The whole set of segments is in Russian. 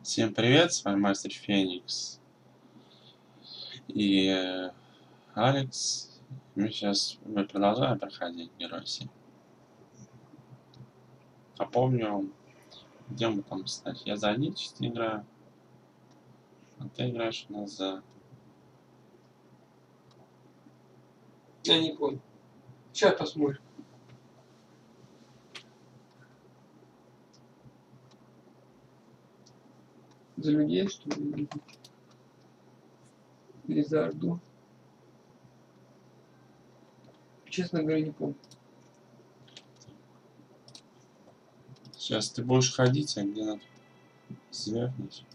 Всем привет, с вами Мастер Феникс и Алекс. Мы продолжаем проходить Герой 7. Напомню, где мы там, кстати. Я за одни части играю, а ты играешь у нас за... Я не понял. Сейчас посмотрим. За людей, что ли? Или за Орду? Честно говоря, не помню. Сейчас ты будешь ходить, а где надо свернуть?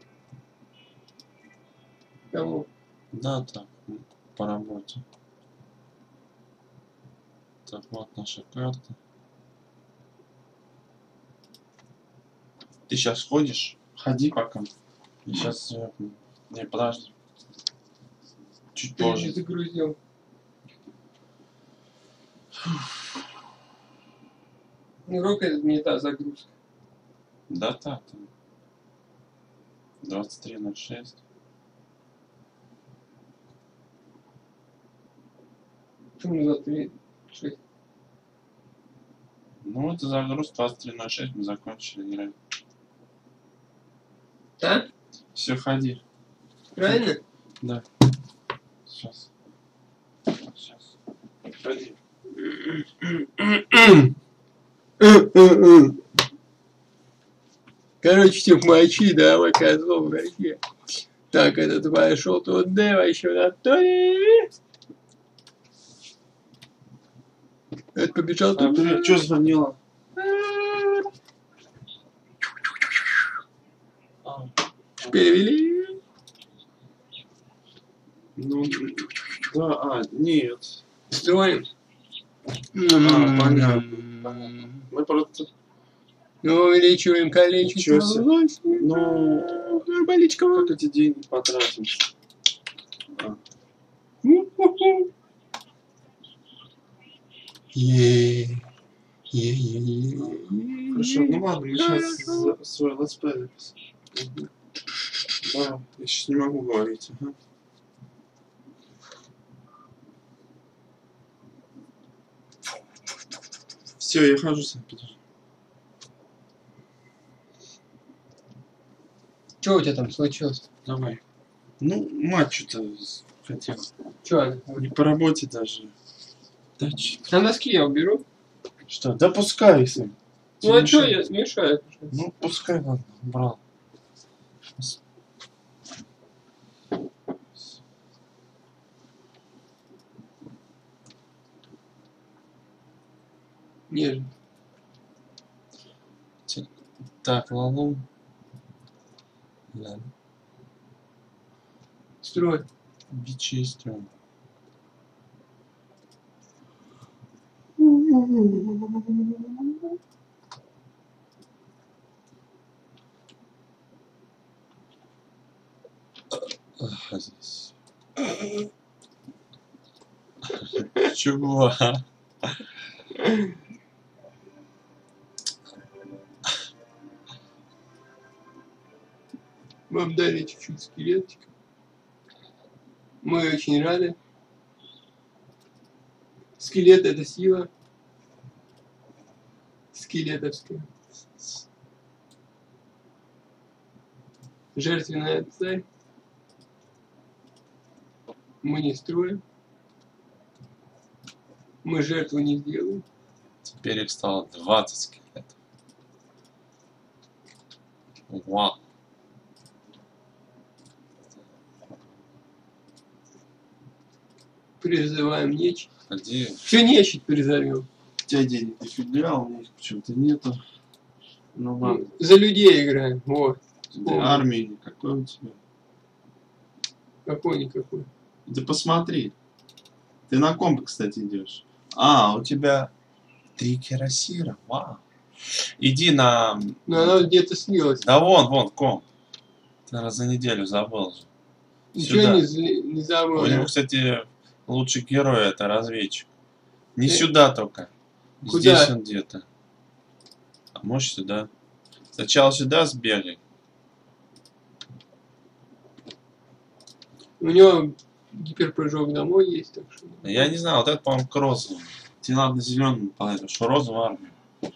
Кого? Да, так, по работе. Так, вот наша карта. Ты сейчас ходишь? Ходи пока. И сейчас сверну. Не, подожди. Чуть Ты не позже. загрузил. Ну, это не та загрузка. Да так. 23:06. Почему за 3-6? Ну, это загруз 23:06, мы закончили играть. Да? Все, ходи. Правильно? Да. Сейчас. Сейчас. Ходи. Короче, всех мочи, давай, козлов, вообще. Так, этот пошел туда, еще на то. Это побежал А, привет, что звонила? Перевели. Ну, да, нет. Строим. Понятно. Мы просто... Ну, увеличиваем количество. Ничего себе. Ну, боличка. как эти деньги потратим? Хорошо, ну ладно, мы сейчас свой летсплей записываем. Да, я сейчас не могу говорить. Ага. Все, я хожу сам, подожди. Что у тебя там случилось? Давай. Ну, мать что-то хотел. Что? Не по работе даже. Да, На носки я уберу. что? Да пускай, сын. Ну а что я мешаю? Ну, пускай, ладно, брал. Нежно. Так, Лалу. Да. Строй. Бичи строим. Здесь. Чего? Вам дали чуть-чуть скелетик. Мы очень рады. Скелет — это сила. Скелетовская. Жертвенная цель. Мы не строим. Мы жертву не сделаем. Теперь их стало 20 скелетов. Вау. Призываем нечисть. Ходи. Все нечисть призовем. У тебя денег дофига, у них почему-то нету. Ну ладно. За людей играем. Вот. Армии никакой у тебя. Какой-никакой. Ты посмотри. Ты на комп, кстати, идешь. А, у тебя 3 кирасира. Вау. Иди на... Но она где-то слилась. Да вон, комп. Ты, наверное, за неделю забыл же. Ничего Сюда. не забыл. У него, кстати, лучший герой это разведчик. Не Ты... сюда только. Куда? Здесь он где-то. А может сюда. Сначала сюда сбегай. У него гиперпрыжок домой есть, так что... Я не знаю, вот это, по-моему, к розовому. Тебе надо на зеленом понять, что розовая армия.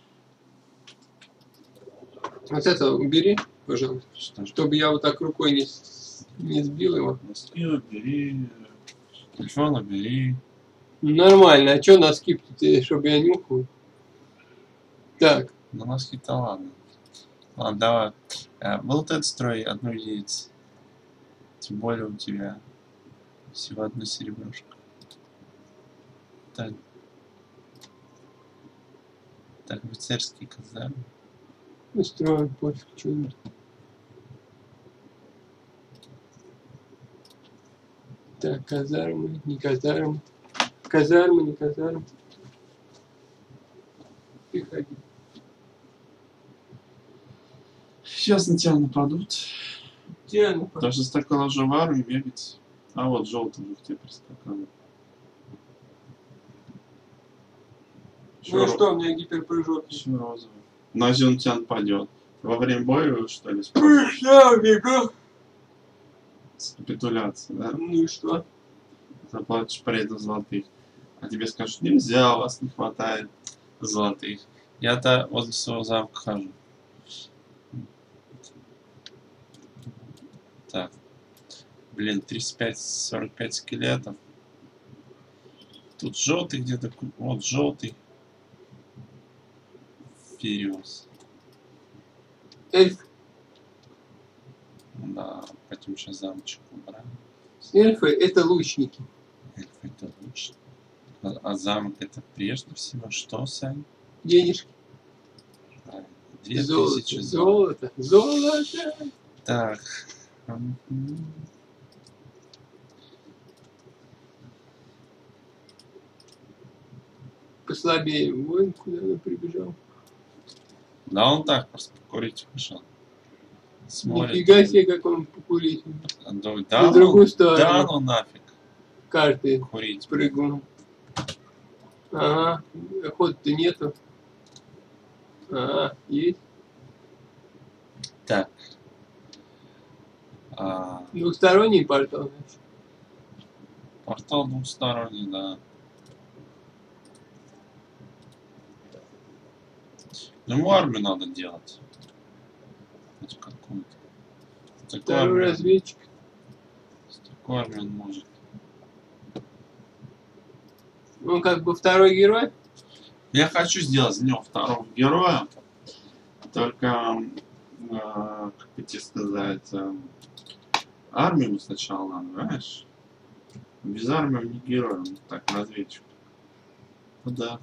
Вот это убери, пожалуйста. Что ж, Чтобы я вот так рукой не сбил его. носки убери, телефон убери. Нормально, а чё носки, чтобы я нюхал? Так, Ну, носки-то ладно. Ладно, давай. Вот этот строй одну единицу. Тем более у тебя всего одна серебрушка. Так. Так, офицерские казармы. устроим пофиг, что-нибудь. Так, казармы, не казармы. Казармы, не казармы. Приходи. Сейчас на тебя нападут. Где она? Даже с такой же в армии бегать. А вот желтый уже к тебе пристаканил. Ну и что, у меня гиперпрыжок. Еще розовый. Но если он тебя нападет. Во время боя, что ли, Я бегу. с капитуляцией, да? Ну и что? Заплатишь пареду золотых. А тебе скажут, нельзя, у вас не хватает золотых. Я-то возле своего замка хожу. Так. Блин, 35-45 скелетов. Тут желтый где-то. Вот желтый. Вперед. Эльф. Да, пойдем сейчас замочек убрать. Эльфы это лучники. Эльф это лучше. А замок это прежде всего что, Сань? Денежки. 2000 золото. Золото. Так. Послабее. Вон куда он прибежал. Да он так просто покурить вышел. Смотрит. Нифига себе, как он покурить. Да, На другую сторону. Да, ну нафиг. Карты Курить. прыгнул. Ага. Охоты-то нету. Ага, есть. Так. Двухсторонний портал. Портал двухсторонний, да. Ему армию надо делать. Хоть какую-то. Второй разведчик. С такой армией он может. Он как бы второй герой. Я хочу сделать за него второго героя. Только, как бы тебе сказать, армию ему сначала надо, понимаешь? Без армии он не герой, он так, разведчик. Ну да.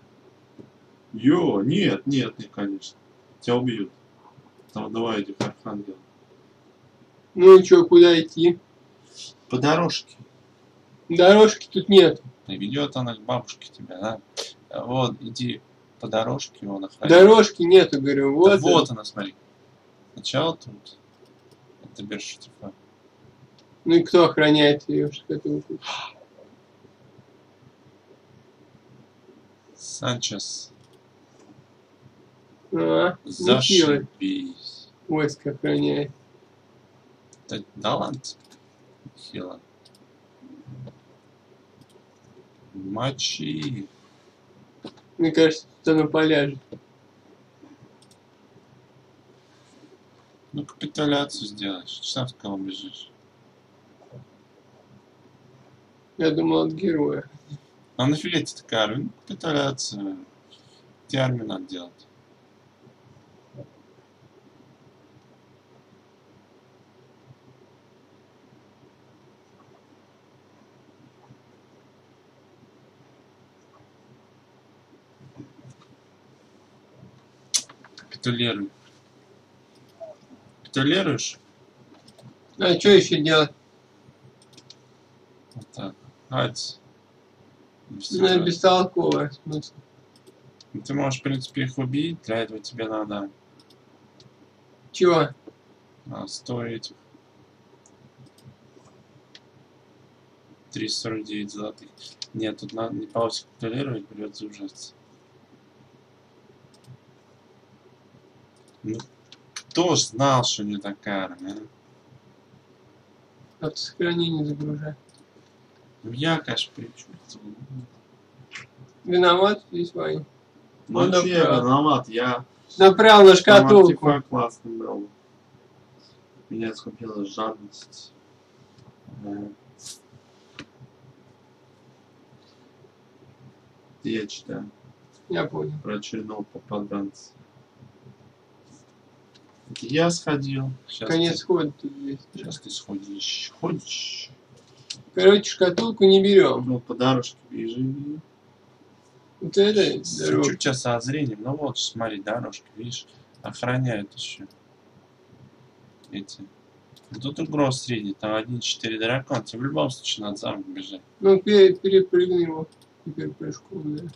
Нет, конечно. Тебя убьют. Там давай этих архангелов. Ну и что, куда идти? По дорожке. Дорожки тут нет. Приведет она к бабушке тебя, да? Вот, иди по дорожке, вон охраняет. Дорожки нету, говорю. Вот, Да вот она, смотри. Сначала тут. Это берешь штрафа. Ну и кто охраняет ее? Санчес. Нехило. Зашибись. Войско охраняет. Да ладно. Хило. Мочи. Мне кажется, тут она поляжет. Ну, капитуляцию сделаешь. Что в кого бежишь? Я думал, от героя. А нафига тебе такая армия? Ну, капитуляцию. Тебе армию надо делать. Капитулируй. Капитулируешь? А что еще делать? Вот так. Хать. Ну, бестолковая, в смысле. Ты можешь, в принципе, их убить. Для этого тебе надо Чего? 100 этих. 349 золотых. Нет, тут надо не получится капитулировать, придется ужаться. Ну, кто ж знал, что не такая армия? Автосохранение загружай. Я, конечно, причем. Виноват здесь, Ваня. Ну, Он че я направо. виноват? Я Направил на там шкатулку. артефакт классный был. Меня схватила жадность. Я читаю Я понял. про очередного попаданца. Я сходил. Конец хода тут есть. Сейчас ты сходишь. Ходишь. Короче, шкатулку не берем. Ну, по дорожке бежи. Вот это дорога. Чуть-чуть тебя со зрением. Ну вот, смотри, дорожки, видишь, охраняют еще. Эти. Тут угроз среди, там 1-4 дракона. Тебе в любом случае надо замок бежать. Ну, перепрыгни его. Теперь прыжком, да.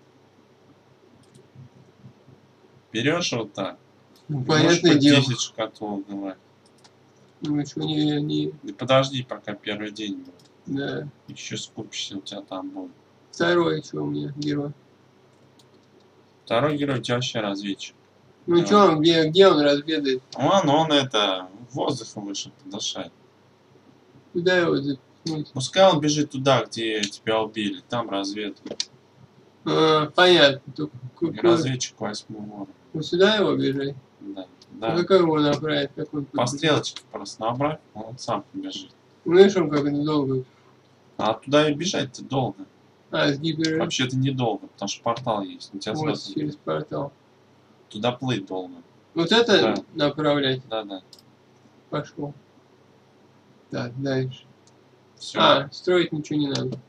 Берешь вот так. Ну, Можешь понятное по дело. 10 шкатулок давай. Ну, что, не... И подожди, пока первый день будет. Да. Еще скупишься, у тебя там будет. Второй, что у меня, герой. Второй герой у тебя вообще разведчик. Ну, Да. что он, где он разведает? Он это, воздухом вышел подышать. Куда его запихнуть? Пускай он бежит туда, где тебя убили. Там разведка. Понятно. Только И разведчик 8 уровня. вот сюда его бежать? Да. Ну, Да. как его направить? Как он По стрелочке просто набрать, он сам побежит. Знаешь, он как это долго? А туда и бежать-то долго. С гипер... Вообще-то недолго, потому что портал есть. У тебя Вот, сразу через портал. туда плыть долго. Вот это Да. направлять? Да. Пошел. Так, дальше. Все. Строить ничего не надо.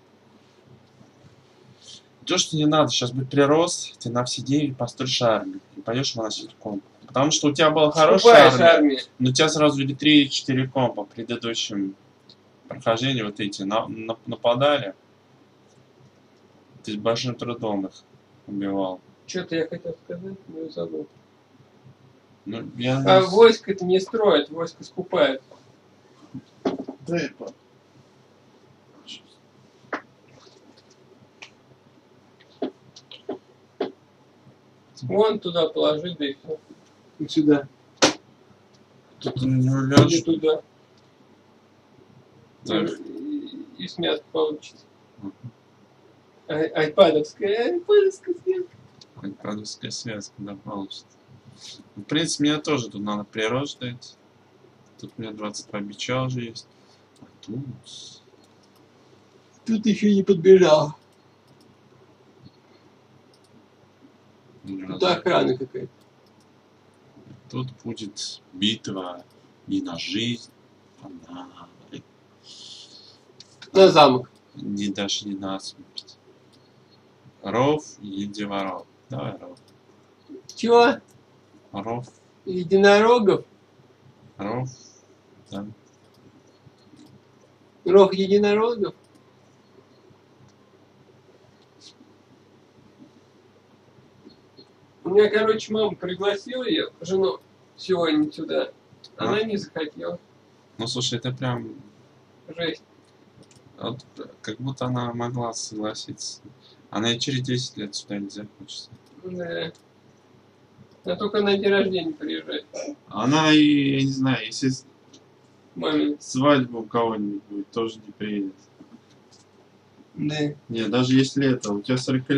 То, что не надо, сейчас будет прирост, ты на все деньги построишь армию и пойдешь выносить комп. Потому что у тебя была хорошая армия, но у тебя сразу 3-4 компа в предыдущем прохождении вот эти нападали. Ты с большим трудом их убивал. Что-то я хотел сказать, но я забыл. Ну, я Войско-то не строят, войско скупает. Вон туда положи, да и все. И сюда. Тут не Или уляжешь. туда. Так. И смятка получится. Айпадовская связка. Айпадовская связка, да, получится. В принципе, мне тоже тут надо прирост дать. Тут у меня 22 бича уже есть. А тут... Тут еще не подбежал. Тут охрана какая-то. Тут будет битва не на жизнь, а На замок. даже не на смерть. Ров и воров. Давай ров. Чего? Ров. Единорогов? Ров. Да. Рог единорогов? У меня, короче, мама пригласила ее, жену, сегодня сюда. Она не захотела. Ну слушай, это прям... Жесть. Вот, как будто она могла согласиться. Она и через 10 лет сюда не захочется. Да. А только на день рождения приезжать. Она и, я не знаю, если Маме. свадьба у кого-нибудь будет, тоже не приедет. Да. Не, даже если это, у тебя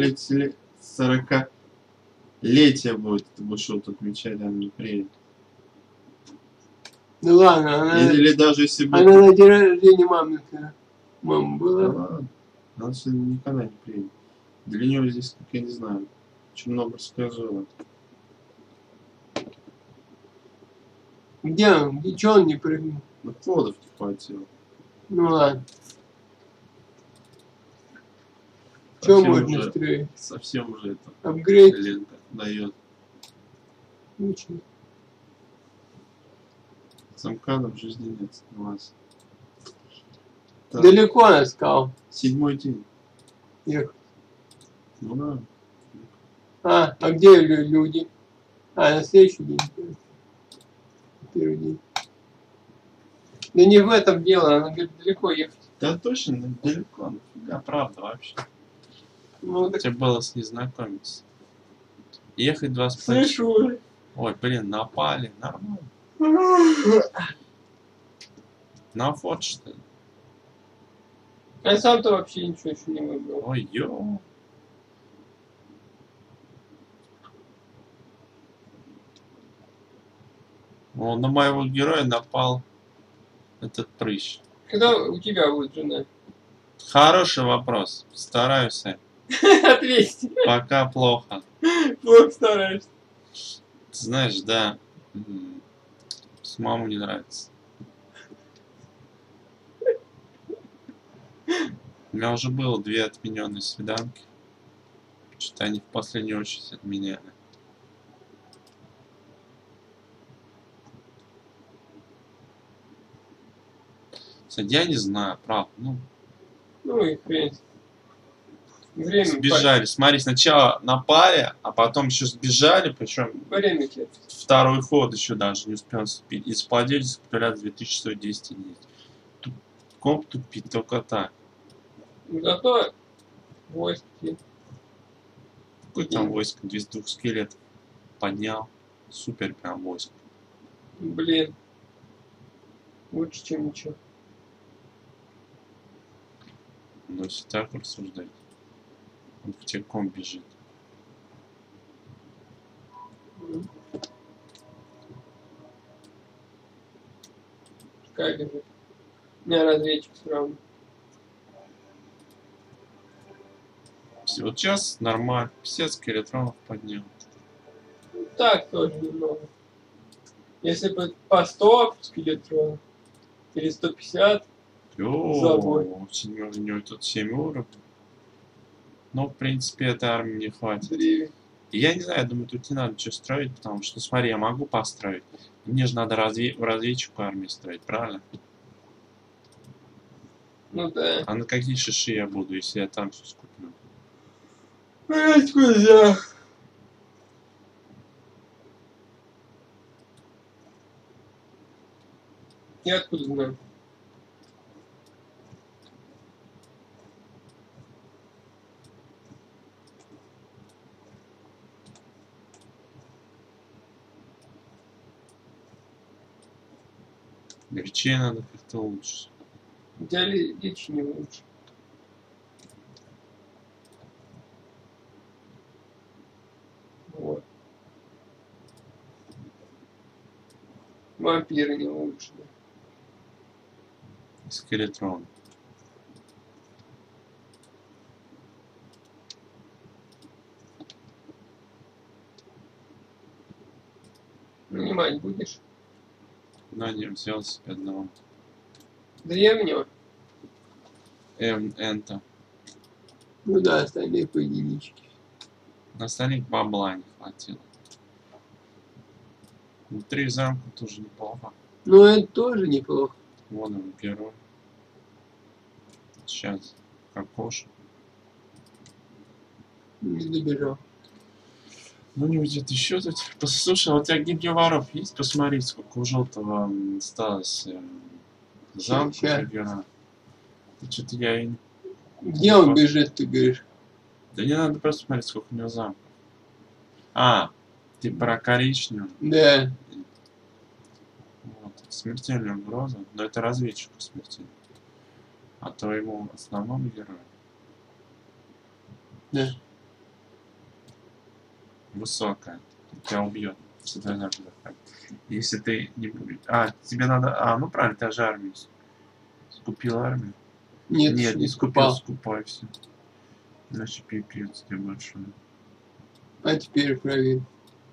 40-летие будет, ты будешь его тут отмечать, она не приедет. Ну ладно, она... Или даже если бы... Она на день рождения мамы-то. Мама Да была. ладно, она сюда никогда не приедет. Для нее здесь, как я не знаю, очень много расскажила. Где он? Где? Чё он не прыгнул? Ну, плодов не хватило. Ну ладно. Чё можно строить? Совсем уже это... Апгрейд? Ленка дает. Ничего. Замкада в жизни нет, согласен. Так, Далеко она сказал. 7-й день. Ехать. Ну да. А где люди? На следующий день. Первый день. Да не в этом дело, она говорит, далеко ехать. Да точно, далеко. Нафига, правда вообще. Ну, так... Тебе было с незнакомец. Ехать 2,5. Слышу. Ой, блин, напали. Нормально. На форт, что ли? А сам-то вообще ничего еще не выбрал. Ой, ё. О, на моего героя напал этот прыщ. Когда у тебя будет жена? Хороший вопрос. Стараюсь. Ответь. Пока плохо. Плохо стараешься. Ты знаешь, да. Самому не нравится. У меня уже было 2 отмененные свиданки. Что-то они в последнюю очередь отменяли. Кстати, я не знаю, правда. Ну и хрень. Время Сбежали. Смотри, сначала напали, а потом еще сбежали, причем время тебе. второй ход еще даже не успел вступить. И сплодили сопротивляться 2110 единиц. Комп тупит только так. Зато войски. Какой там войско? 202 скелетов поднял. Супер прям войско. Блин. Лучше, чем ничего. Но если так рассуждать, он в тебе комп бежит. Пускай бежит. У меня разведчик все равно. Вот сейчас нормально. 50 скелетронов поднял. Так тоже немного. Если бы по 100 скелетронов или 150, забой. У него тут 7 уровней. Но, в принципе, этой армии не хватит. И я не знаю, я думаю, тут не надо что строить, потому что, смотри, я могу построить. Мне же надо в разведчику армии строить, правильно? Ну да. А на какие шиши я буду, если я там все скуплю? Откуда? Я откуда знаю? Лечение надо как-то лучше. У тебя лечение лучше. Вот. Вампиры не лучше. Скелетрон. Нанимать будешь? На нем взял себе одного. Древнего? Энта. Ну да, остальные по единичке. На остальных бабла не хватило. Внутри замка тоже неплохо. Ну это тоже неплохо. Вон он, герой. Сейчас. Кокоша. Не добежал. Ну не уйдет еще тут. Послушай, а у тебя гильдия воров есть? Посмотри, сколько у желтого осталось замка героя. Что-то я и... Где он бежит, ты говоришь? Да не надо просто смотреть, сколько у него замков. А, ты про коричневый? Да. Вот. Смертельная угроза. Но это разведчику смертельно. А твоему основному герою? Да. Высокая. Тебя убьет. Если ты не будешь... А, тебе надо... А, ну правильно, ты же армию скупил армию. Нет, не скупил, скупай все. Иначе пипец тебе большой. А теперь проверь.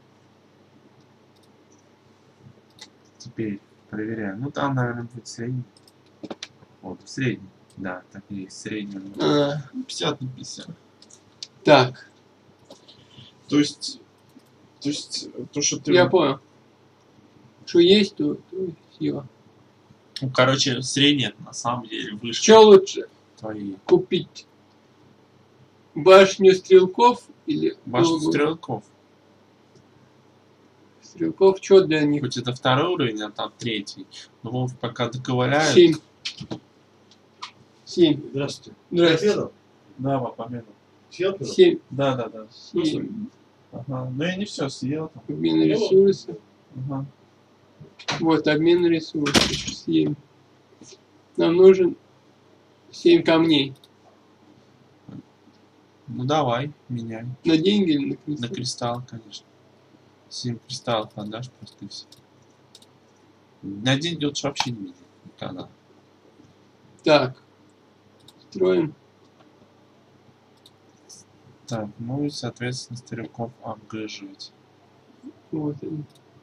Теперь проверяю. Ну там, наверное, будет средний. Вот, средний. Да, так и есть, средний. 50 на 50. Так. То есть, то, что ты... Я понял. Что есть, то сила. Ну, короче, средний на самом деле выше. Что лучше Твои. купить? Башню стрелков или... Башню стрелков. Стрелков, что для них? Хоть это 2-й уровень, а там 3-й. Но Вов пока доковыляют. 7. Здравствуйте. Здравствуйте. Да, победу. 7. Да. 7. Ага. Но я не все съел там. Обмен ресурсов. Ага. Вот, обмен ресурсов. 7. Нам нужен 7 камней. Ну давай, меняй. На деньги или на На кристалл? кристалл, конечно. 7 кристаллов отдашь просто и все. На деньги лучше вообще не менять никогда. Так. Строим. Так, ну и, соответственно, стариков обгаживать. Вот они.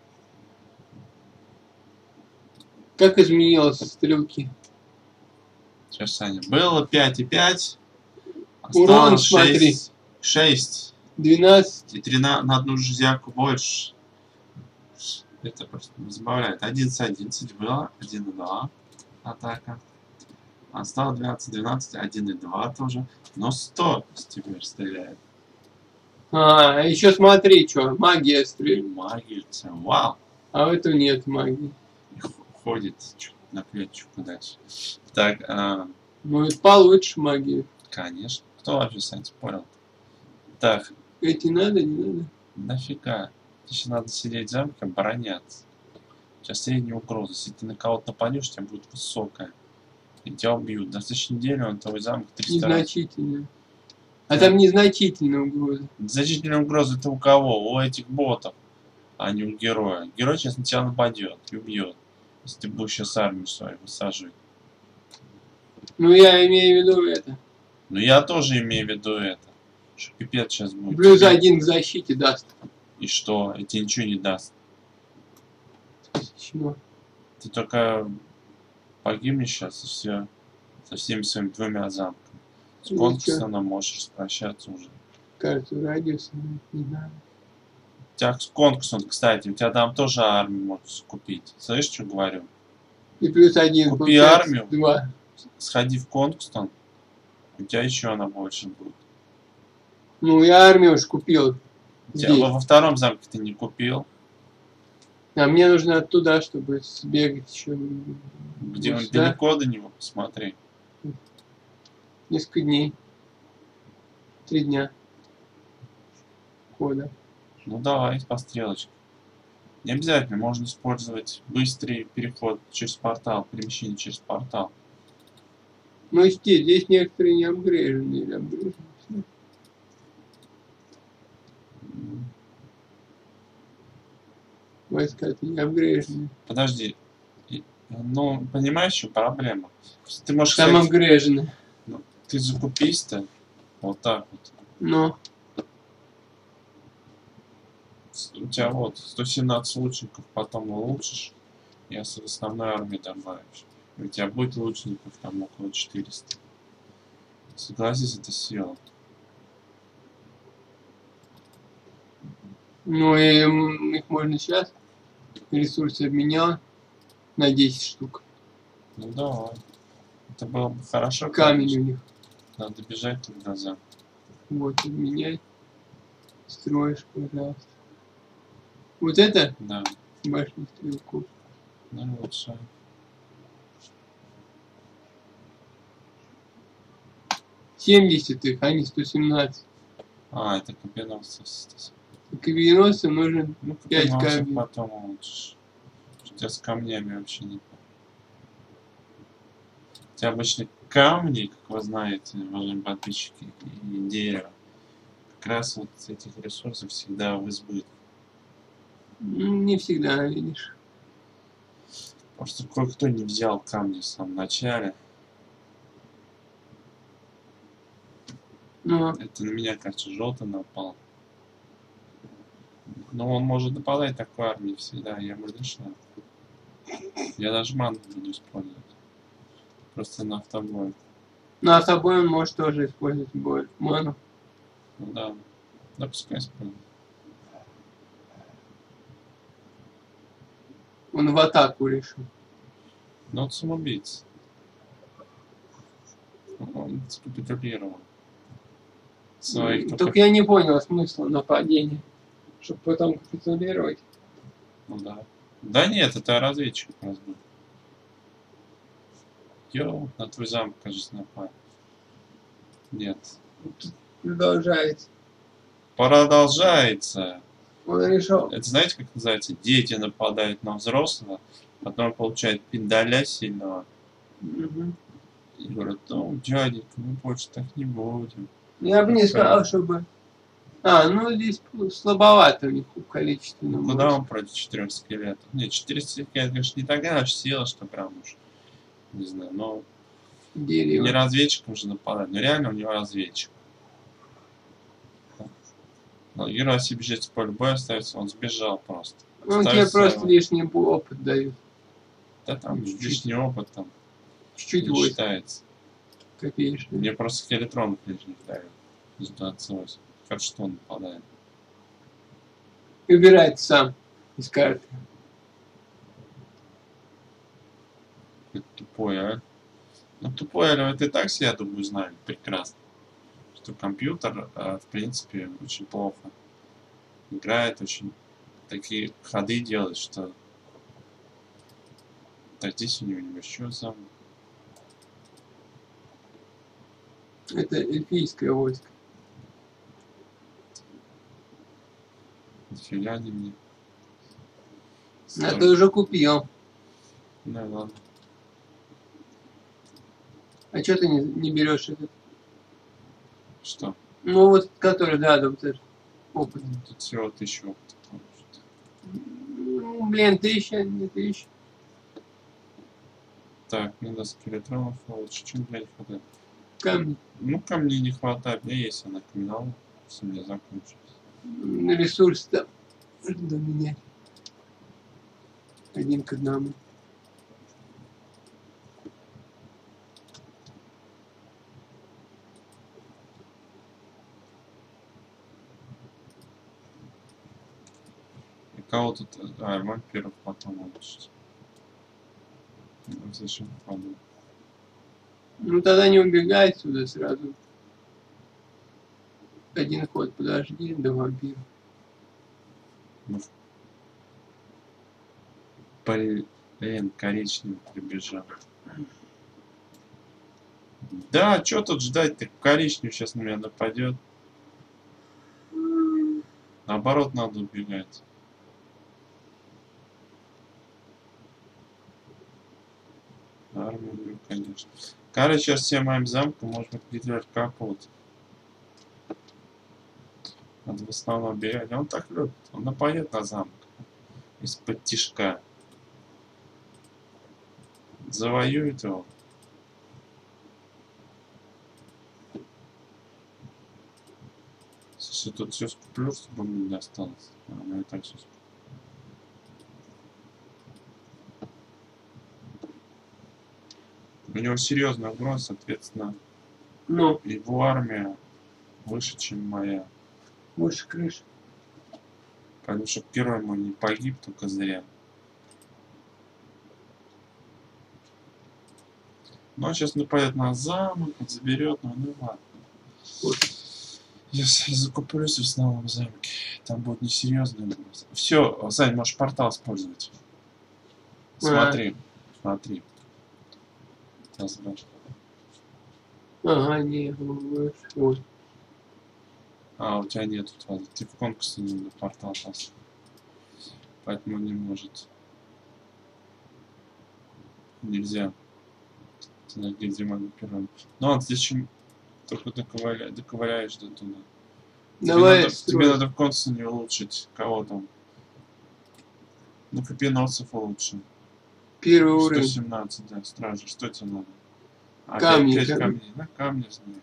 Как изменилось стрелки? Сейчас, Саня. Было 5,5. Урон, Осталось смотри. 6. 12. И 3 на одну железяку больше. Это просто забавляет. 11 было. 1,2 атака. Осталось 12, 1,2 тоже. Но 100 теперь стреляет. А, еще смотри, что, магия И стреляет. магия. Вау. А в этом нет магии. И ходит на плечику дальше. Так, Может, получше магию. конечно. Кто вообще, Сань, спорил? Так, Эти надо, не надо? нафига? Сейчас надо сидеть в замке, обороняться. Сейчас средняя угроза. Если ты на кого-то нападешь, у тебя будет высокая. И тебя убьют. На следующей неделе он твой замок 300 раз. Незначительно. А там незначительная угроза. Значительная угроза это у кого? У этих ботов, а не у героя. Герой сейчас на тебя нападет и убьет. Если ты будешь сейчас армию свою высаживать. Ну, я имею в виду это. Но я тоже имею в виду это. Что пипец сейчас будет. Плюс 1 к защите даст. И что? И тебе ничего не даст. Чего? Ты только погибнешь сейчас и все. Со всеми своими 2 замками. С Ну, Конкурсом можешь распрощаться уже. Карту радиуса, не знаю. У тебя с конкурсом, кстати, у тебя там тоже армию можешь купить. Слышишь, что говорю? И плюс 1. Купи армию. 2. Сходи в конкурс, у тебя еще она больше будет. Ну, я армию уж купил. У тебя во втором замке ты не купил. А мне нужно оттуда, чтобы сбегать еще. Где он сюда. далеко до него, посмотри. Несколько дней. 3 дня. Хода. Ну давай, по стрелочке. Не обязательно, можно использовать быстрый переход через портал, перемещение через портал. Ну, здесь некоторые не апгрейжены или апгрейжены. Войска-то не апгрейжены. Подожди. Ну, понимаешь, что проблема? Ты можешь Там сказать, апгрейжены. ты закупись-то вот так вот. Но. У тебя вот 117 лучников, потом улучшишь, и с основной армии добавишь. И у тебя будет лучников там около 400. Согласись, это сила. Ну, и их можно сейчас. Ресурсы обменял на 10 штук. Ну давай. Это было бы хорошо. Камень конечно. у них. Надо бежать туда за. Вот, обменяй. Строишь, пожалуйста. Вот это Да. башня стрелков. Ну лучше. $70 их, а не 117. А, это копеносцы. Кабиносам нужно Ну, 5 копеносцы камней. потом улучшишь. Что у тебя с камнями вообще не. У тебя обычно камни, как вы знаете, уважаемые подписчики, и дерево. Как раз вот этих ресурсов всегда в избытке. Не всегда, видишь. Просто кое-кто не взял камни в самом начале. Но Это на меня, кажется, желтый напал. Но он может нападать такой армии всегда, я ему разрешаю. Я даже ману буду использовать. Просто на автобой. ну, а собой он может тоже использовать ману. Ну да. Да пускай использует. Он в атаку решил. Но он самоубийца. Он скапитулировал. Своих только... Только я не понял смысла нападения. Чтобы потом капитулировать. Ну да. Да нет, это разведчик у нас был. Йоу, на твой замок, кажется, напали. Нет. Продолжается. Продолжается. Он решил. Это знаете, как называется? Дети нападают на взрослого, потом получают пиндаля сильного, И говорят, ну, дяденька, мы больше так не будем. Я бы не сказал, чтобы... ну здесь слабовато у них количество. Ну, куда он против 4 скелетов? Нет, 4 скелета, конечно, не такая аж сила, что прям уж, не знаю, но... Дерево. Не разведчиком же нападать, но реально у него разведчик. Но герой себе бежит с поля боя остается, он сбежал просто. Он тебе просто лишний опыт дает. Да там лишний опыт там. Чуть-чуть не считается. Копеечный. Мне просто скелетронов лишних дают. Из 28. Как что он нападает. Выбирать сам из карты. Это тупой, а? Ну тупой, но это и так все, я думаю, знают прекрасно. Что компьютер, в принципе, очень плохо играет, очень такие ходы делает, что... Так, здесь у него небольшой замок. Это эльфийское войско. Нифига не мне. А ты уже купил. Ну ладно. А что ты не берешь этот? Что? Ну вот, который, да, доктор. Опыт. Тут всего 1000 опыта получится. Ну, блин, 1000, не 1000. Так, мне до скелетронов лучше. Чем для них хватает? Камни. Ну, камней не хватает. У меня есть она каменала. Все у меня закончилось. Ресурс там. Надо менять. 1 к 1. И кого тут... вампиров потом улучшить. Зачем подумал? Ну тогда не убегай отсюда сразу. 1 ход подожди до вампира. Блин, коричневый прибежал. Да, что тут ждать-то? Коричневый сейчас на меня нападет. Наоборот, надо убегать. Армию, конечно. Короче, сейчас всем моим замком можно переделать капот. Надо в основном бегать. Он так любит. Он нападет на замок. Из-под тишка. Завоюет его. Слушай, тут все скуплю, чтобы мне не осталось. Ну и так все скуплю. У него серьезный угроза, соответственно. Ну. Его армия выше, чем моя. Больше крыши. Поэтому, чтобы герой мой не погиб, только зря. Но он сейчас нападет на замок, заберет, ну ладно. Я закуплюсь в основном замке. Там будет несерьезный угроза. Все, Сань, можешь портал использовать. Смотри, смотри. Ага, не, вот. У тебя нет тут, ты в конкурсе не на портал сейчас. Поэтому не может. Нельзя. Где могу первым. Ну ладно, здесь чем только доковыряешь до туда. Давай. Тебе надо в конкурсе не улучшить. Кого там? Ну, капиносов улучшим. Первый уровень. 117, да, стражи. Что тебе надо? Камни. 5 камней. На камни знаю.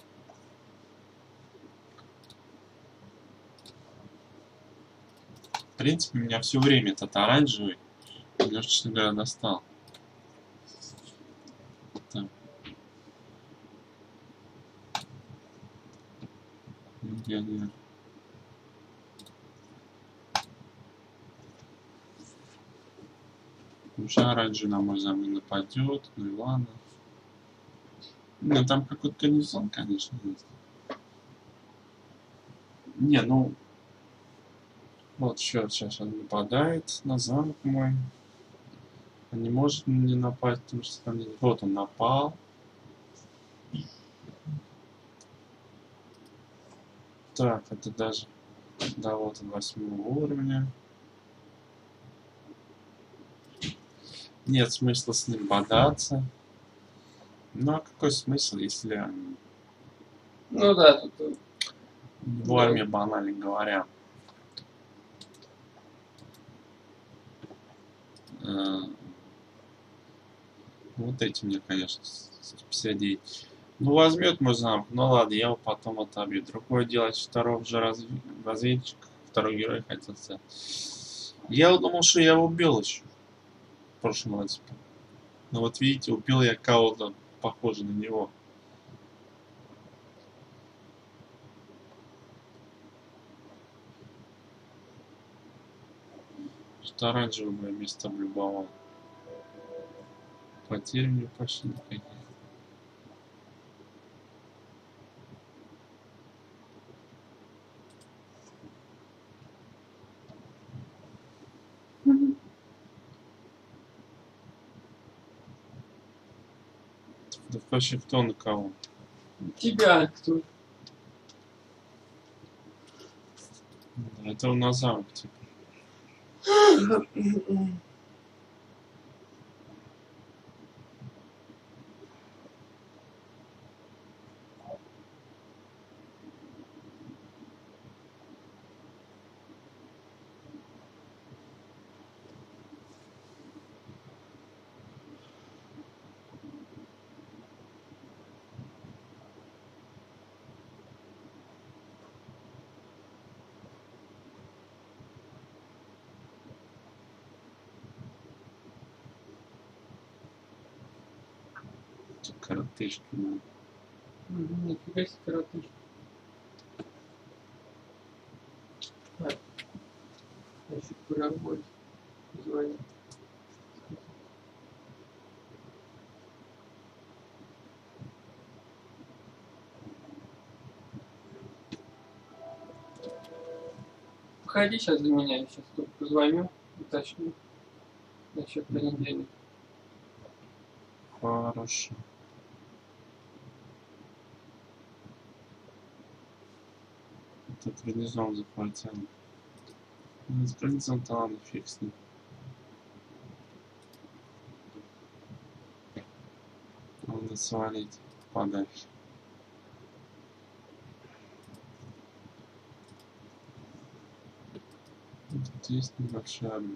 В принципе, у меня все время этот оранжевый. Меня, честно говоря, достал. Так. Легионер. Уже оранжевый на мой замок нападет, ну и ладно. Ну, там какой-то гарнизон, конечно, есть. Не, ну... Вот, сейчас он нападает на замок мой. Он не может не напасть, потому что там... Вот он напал. Так, это даже... Да, вот он 8 уровня. Нет смысла с ним бодаться. Ну а какой смысл, если Ну да, тут в армии, банально говоря, вот эти мне, конечно, 159. Ну, возьмет мой замок, ну ладно, я его потом отобью. Другое дело, второго же разведчик, второй герой хотел сказать. Я думал, что я его убил еще в прошлом разе. Но вот видите, убил я кого-то похоже на него. Что оранжевое место облюбовал. Потери мне почти никаких. Да вообще кто на кого? тебя кто? Да, это у нас замок типа. Коротышки, да. Нифига себе коротышка. Значит, по работе звонит. Входи сейчас за меня, я сейчас только позвоню, уточню насчет понедельника. Хорошо. Тут гарнизон захватил. Ну, с гарнизон-то ладно, фиг с ним. Надо свалить подальше. Тут есть небольшая армия.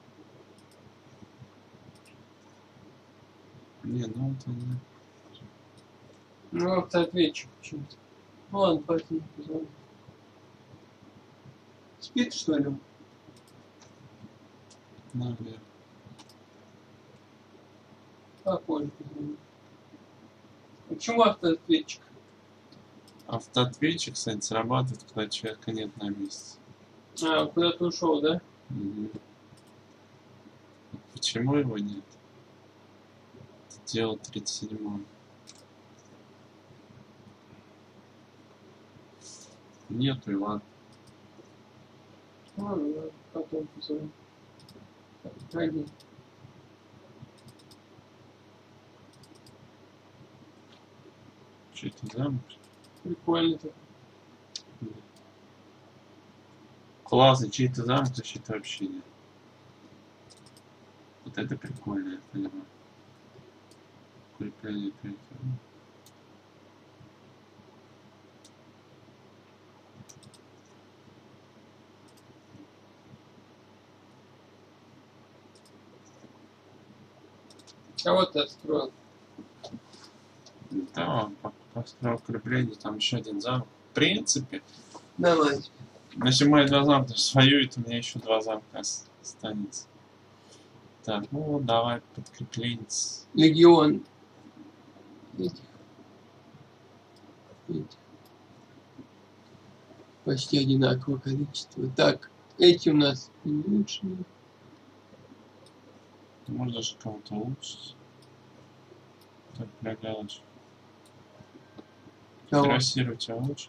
Не, ну вот они. Ну, автоответчик почему-то. Ну ладно, пойди, позвони. Спит, что ли? Наверное. А, позже позвони. Почему автоответчик? Автоответчик, кстати, срабатывает, когда человека нет на месте. А, куда-то ушел, да? Угу. Почему его нет? Это дело 37. Нету и ладно. А, ну, потом позвоню. Пойди. Что это замок? Прикольно-то. Классный, чей-то замок, защита вообще нет. Вот это прикольно, я понимаю. Укрепление территории. Кого ты отстроил? Да, построил укрепление, там еще один замок. В принципе, Давай. если мои два замка своюют, у меня еще два замка останется. Так, ну давай подкрепление. Легион. Этих. Почти одинаковое количество. Так, эти у нас улучшены. Может даже кого-то улучшить. Так, для галочки. Трассировать тебя лучше.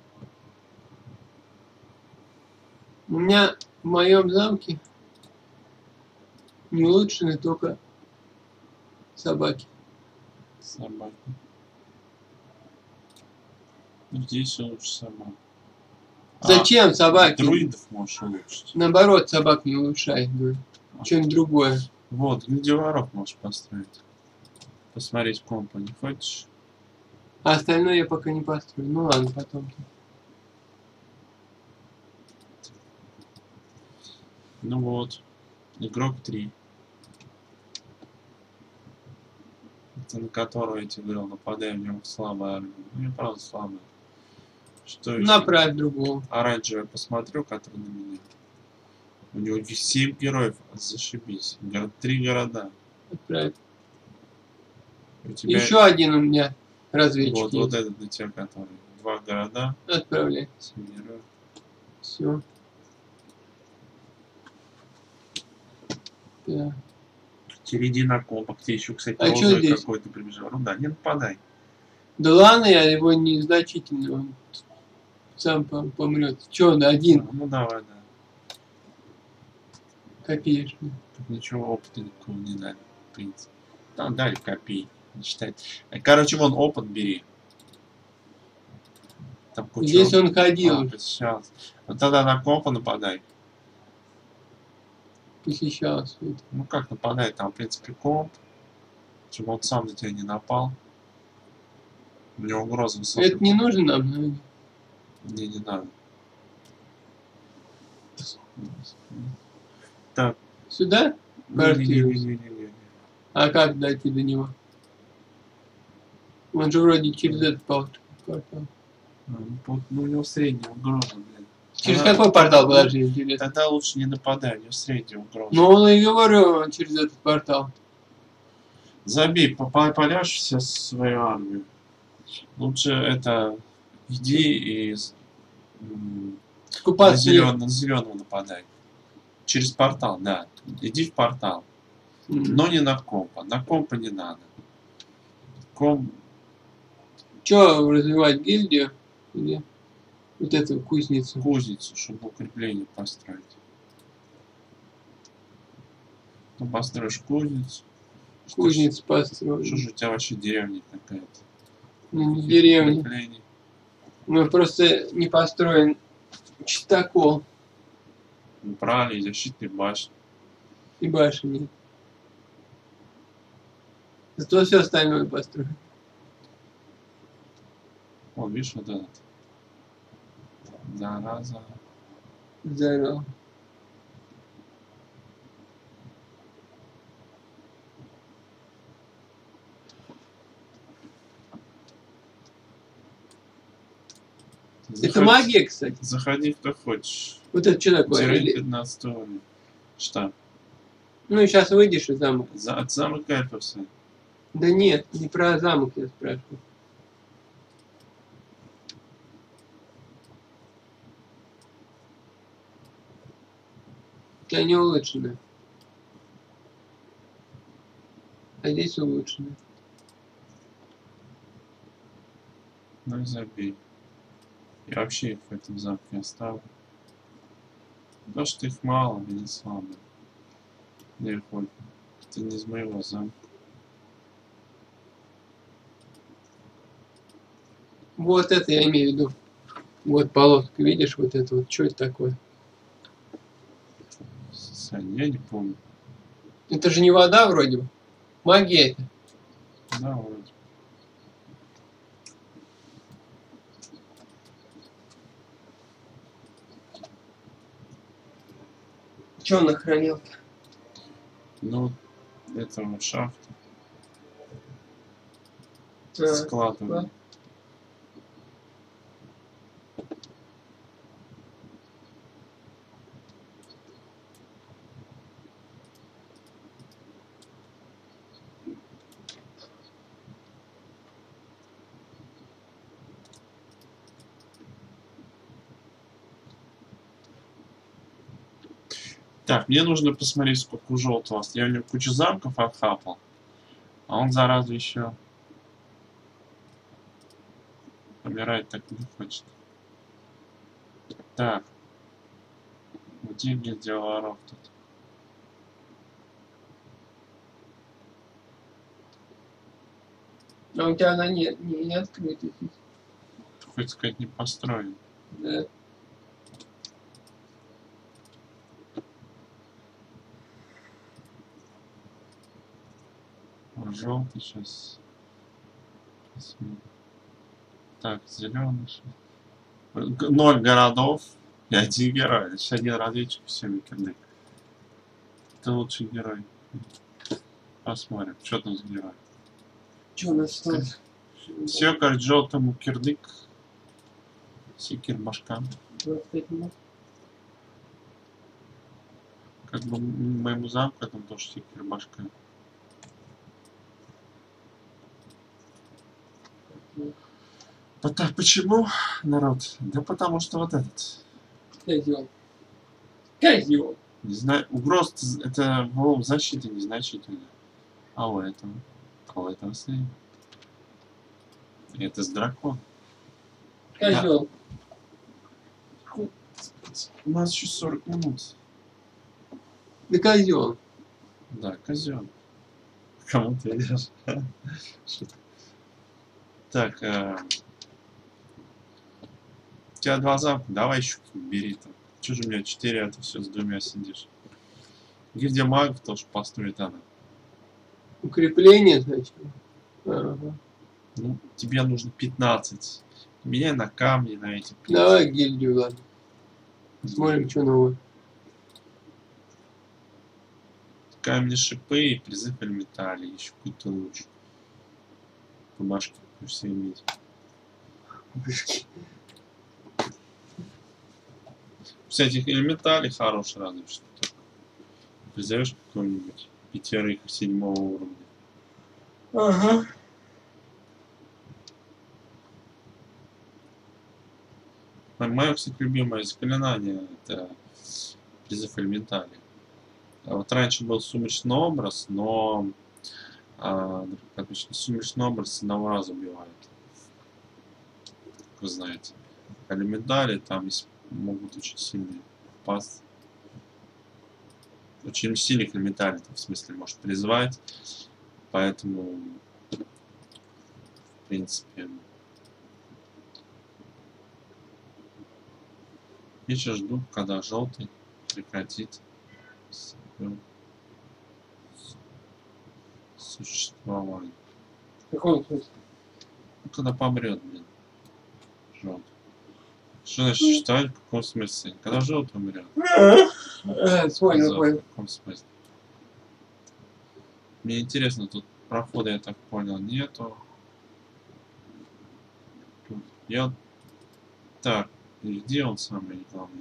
У меня в моем замке не улучшены только собаки. Собаки. Здесь лучше собак. Зачем собаки? Друидов можешь улучшить. Наоборот, собак не улучшает, говорю. Что-нибудь другое. Вот, гильдию воров можешь построить. посмотреть компа, не хочешь? А остальное я пока не построю. Ну ладно, потом. Ну вот, игрок 3. Это на которого я тебе говорил, нападаем, у него слабая армия. Ну, не правда слабая. Что еще? Направь другого. Оранжевый посмотрю, который на меня. У него 7 героев, зашибись. 3 города. Отправь. У тебя... Еще один у меня разведчик Вот есть. этот на тебя, который. 2 города. Отправляй. 7 героев. Все. Так. Середина компа. Где еще, кстати, А что розовый здесь? какой-то прибежал. Ну да, не нападай. Да ладно, я его незначительно. Он сам помрет. Че он один? Ну давай, да. Копеешь. Тут ничего опыта никакого не надо, в принципе. Там дали копей. Не считать. Короче, вон опыт бери. Там куча Здесь опыта. он ходил. Посещался. Вот тогда на компа нападай. Посещался. Ну как нападай? Там, в принципе, комп. Чтобы он сам на тебя не напал. У него угроза высокая. Это не нужно нам, наверное. Мне не надо. Так. Сюда? Не-не-не-не-не-не. А как дойти до него? Он же вроде через этот портал. Ну, у него средняя угроза, блин. Через какой портал, подожди, интересно? Тогда лучше не нападай, у него средняя угроза. Ну, он и говорю, через этот портал. Забей, поляшься свою армию. Лучше это иди и на Купаться. зеленого нападай. Через портал, да. Иди в портал. Но не на компа. На компа не надо. Че, развивать гильдию? Или вот эту кузницу? Кузницу, чтобы укрепление построить. Ну, построишь кузницу. Кузницу построить. Что же у тебя вообще деревня какая-то? Ну, не деревня. Укреплений. Мы просто не построен чистокол Правильно, и защитные башни. и башен нет. Зато все остальное построено. Вон, видишь, вот этот. Зараза. Здорово. Это магия, кстати. Заходи, кто хочешь. Вот это что такое? Тирень 15 уровня. Что? Ну и сейчас выйдешь из замка. От замок Кайперса. Да нет, не про замок я спрашиваю. Они улучшены. А здесь улучшены. Ну и забей. Я вообще их в этом замке оставлю. То, что их мало, они слабые. Да их хоть. Это не из моего замка. Вот это я имею в виду. Вот полоска, видишь, вот это вот. Что это такое? Сань, я не помню. Это же не вода вроде бы. Магия это. Да, вроде. Че он охранил-то? Ну, этого шахта. А, Складываем. Так, мне нужно посмотреть, сколько у желтого. Я у него кучу замков отхапал. А он, зараза, еще помирать так не хочет. Так. Где гильдия воров тут? а у тебя она не открыта. Хоть сказать, не построен. Да. Желтый сейчас. Так, зеленый. 0 городов и 1 герой. Значит, 1 разведчик, все, Микердык. Ты лучший герой. Посмотрим, что там за герой. Что у нас там? Все, как желтому кирдык. Секир башка. 25 минут. Как бы моему замку там тоже секир башка. Почему, народ? Да потому что вот этот. Козел. Козел. Не знаю, угроз это в защиты незначительно. А у этого? А у этого слева. Это с дракон. Козел. Да. У нас еще 40 минут. Да козел. Да, козел. Кому ты идешь? Так, у тебя 2 замка, давай еще бери там. Че же у меня 4, а ты все с 2 сидишь. Гильдия магов тоже построить надо. Укрепление, значит. Ага. Ну, тебе нужно 15. Меняй на камни, на эти. Давай гильдию, ладно. Смотрим, что новое. Камни, шипы и призыв элементали. Еще какую-то луч. По башке все иметь. Всяких элементалей хороший разве что. Призовешь какого-нибудь 5 7 уровня. Ага. Мое, кстати, любимое заклинание это призыв элементали. А вот раньше был сумеречный образ, но обычно сумеречный образ с одного раза убивает. Как вы знаете. Элементали там могут очень сильные пас. Очень сильных элементалей, в смысле, может призвать. Поэтому, в принципе, я сейчас жду, когда желтый прекратит существование. В каком смысле? Ну, когда помрет, блин. Желтый. Что значит существовать? В каком смысле? Когда желтый умрет? Понял. В каком смысле? Мне интересно, тут прохода, я так понял, нету. Тут я... Так, и где он самый главный?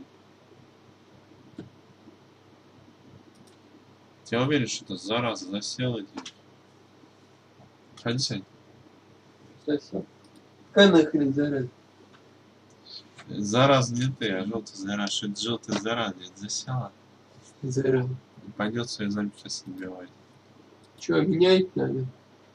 Я уверен, что это зараза засела здесь. Ходи, Сань. Совсем. Какая нахрен зараза? Зараза не ты, а желтый зараза. Что это желтый зараза? Это засела. Зараза. Пойдет свои замки сейчас набивать. Че, менять надо?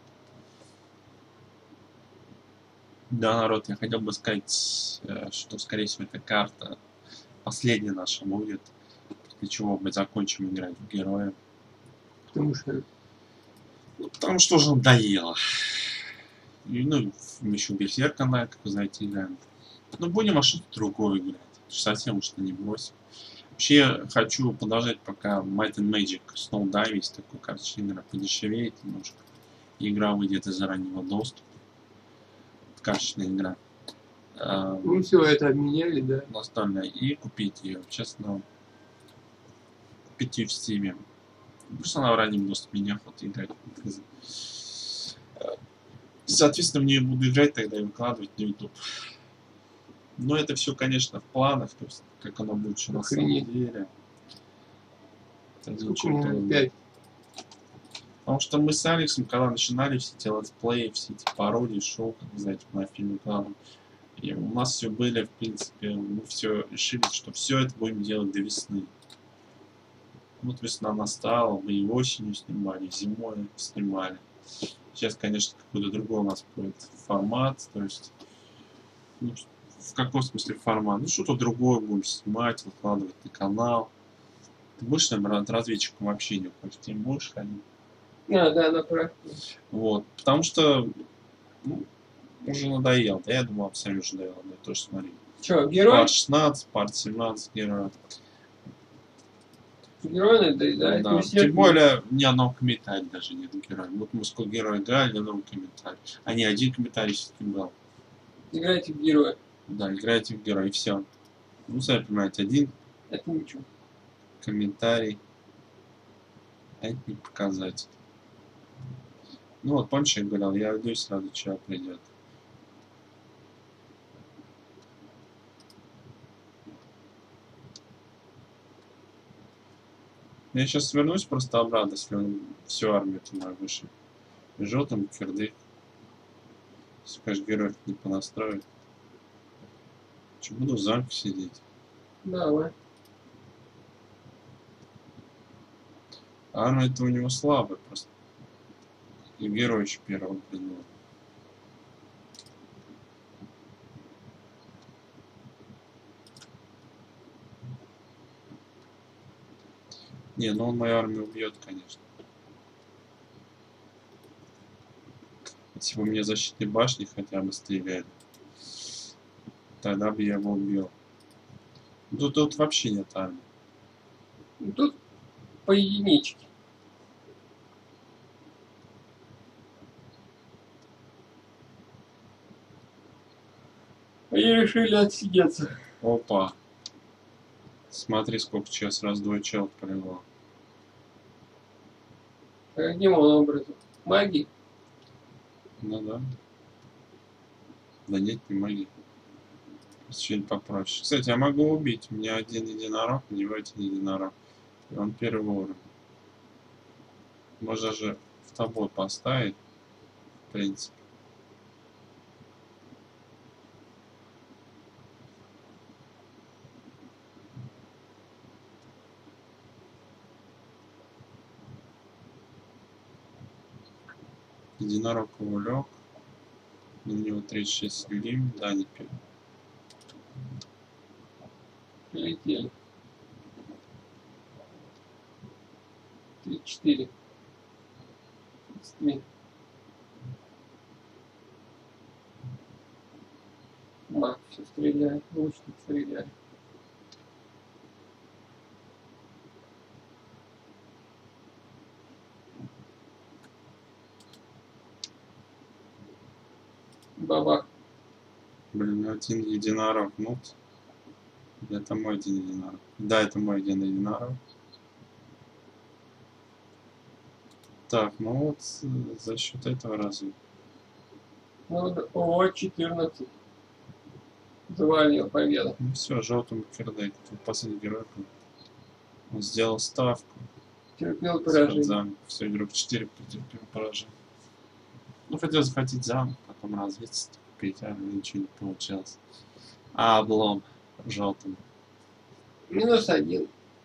Да, народ, я хотел бы сказать, что, скорее всего, эта карта последняя наша будет, после чего мы закончим играть в героя. Потому что... Ну, потому что уже надоело. И, ну, мы еще Берсерка, как вы знаете, играем. Ну, будем а что-то другое играть. Совсем уж не бросим. Вообще, я хочу продолжать, пока Might and Magic Snowdive есть такой карточный, подешевеет немножко. Игра выйдет из раннего доступа. Карточная игра. Ну все, это обменяли, да? Настольная. И купить ее. Честно, купить ее в Steam. Пусть она в раннем доступе, неохота играть. Соответственно, в нее буду играть тогда и выкладывать на YouTube. Но это все, конечно, в планах, то есть как оно будет еще на самом деле. Сколько? 5. Потому что мы с Алексом, когда начинали все эти летсплеи, все эти пародии, шоу, как вы знаете, на фильме выкладываем, и у нас все были, в принципе, мы все решили, что все это будем делать до весны. Вот весна настала, мы и осенью снимали, и зимой снимали. Сейчас, конечно, какой-то другой у нас будет формат, то есть, ну, в каком смысле формат? Ну, что-то другое будем снимать, выкладывать на канал. Ты будешь, наверное, разведчиком вообще не хочешь, ты будешь ходить? Да, на практике. Вот, потому что, ну, уже надоел, да, я думал, вам сами уже надоело, я тоже смотрю. Че, герой? Парт 16, парт 17 героев. Герой надоедает. Да. Тем более ни одного комментария даже нет героя. Вот мы сколько героев играли, ни одного комментария. А не один комментарий все-таки был. Играйте в героя. Да, играйте в героя и все. Ну, сами понимаете, один Это ничего. комментарий. А это не показатель. Ну вот, помнишь, я говорил, я уйду, сразу человек придет. Я сейчас вернусь просто обратно, если он всю армию туда вышел. Желтым кирдык. Если, конечно, героев не понастроить. Че, буду в замке сидеть? Давай. Армия-то у него слабая просто. И герой еще первого придумал. Не, ну он мою армию убьет, конечно. Если бы мне защитные башни хотя бы стреляли, тогда бы я его убил. Тут вообще нет армии. Тут по единичке. Они решили отсидеться. Опа. Смотри, сколько сейчас раз двое челов полегло. Каким он образом? Магии? Ну да. Да нет, не маги. Что-нибудь попроще. Кстати, я могу убить. У меня один единорог, у него один единорог. И он первого уровня. Можно же в тобой поставить, в принципе. Единорог улег. У него 36 лим. Да, не пил. Прилетели. 34. 33. Маг все стреляет, лучник стреляет. Бабах. Блин, один единорог. Ну, это мой один единорог. Да, это мой один единорог. Так, ну вот за счет этого разве. Ну, о, 14. Завалил победа. Ну все, желтому кирдык. Тут последний герой. Он сделал ставку. Терпел поражение. Замок. Все, игрок 4 потерпел поражение. Ну, хотел захватить замок, потом развиться, купить, а ничего не получилось. А облом желтым. -1.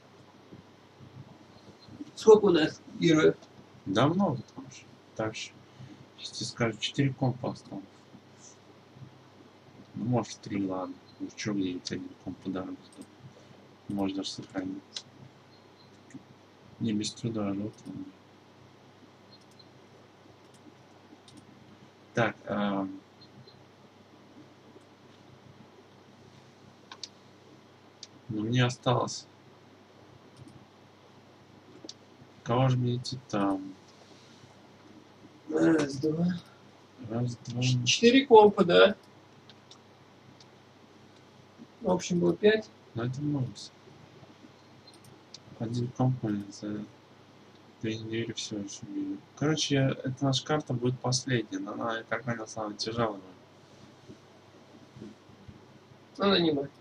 Сколько у нас героев? Да много там же. Так что, сейчас тебе скажу, 4 компа осталось. Ну, может 3, ладно. Ну, что где-нибудь один комп по дороге. Можно даже сохранить. Не без труда, желтым. Так, ну, мне осталось. Кого же мне идти там? Раз, два. Раз, два. 4 компа, да? В общем, было 5. Ну, это много. Один компонент за 2 недели все еще убили. Короче, эта наша карта будет последняя, но она какая на самом деле тяжелая. Она не моя.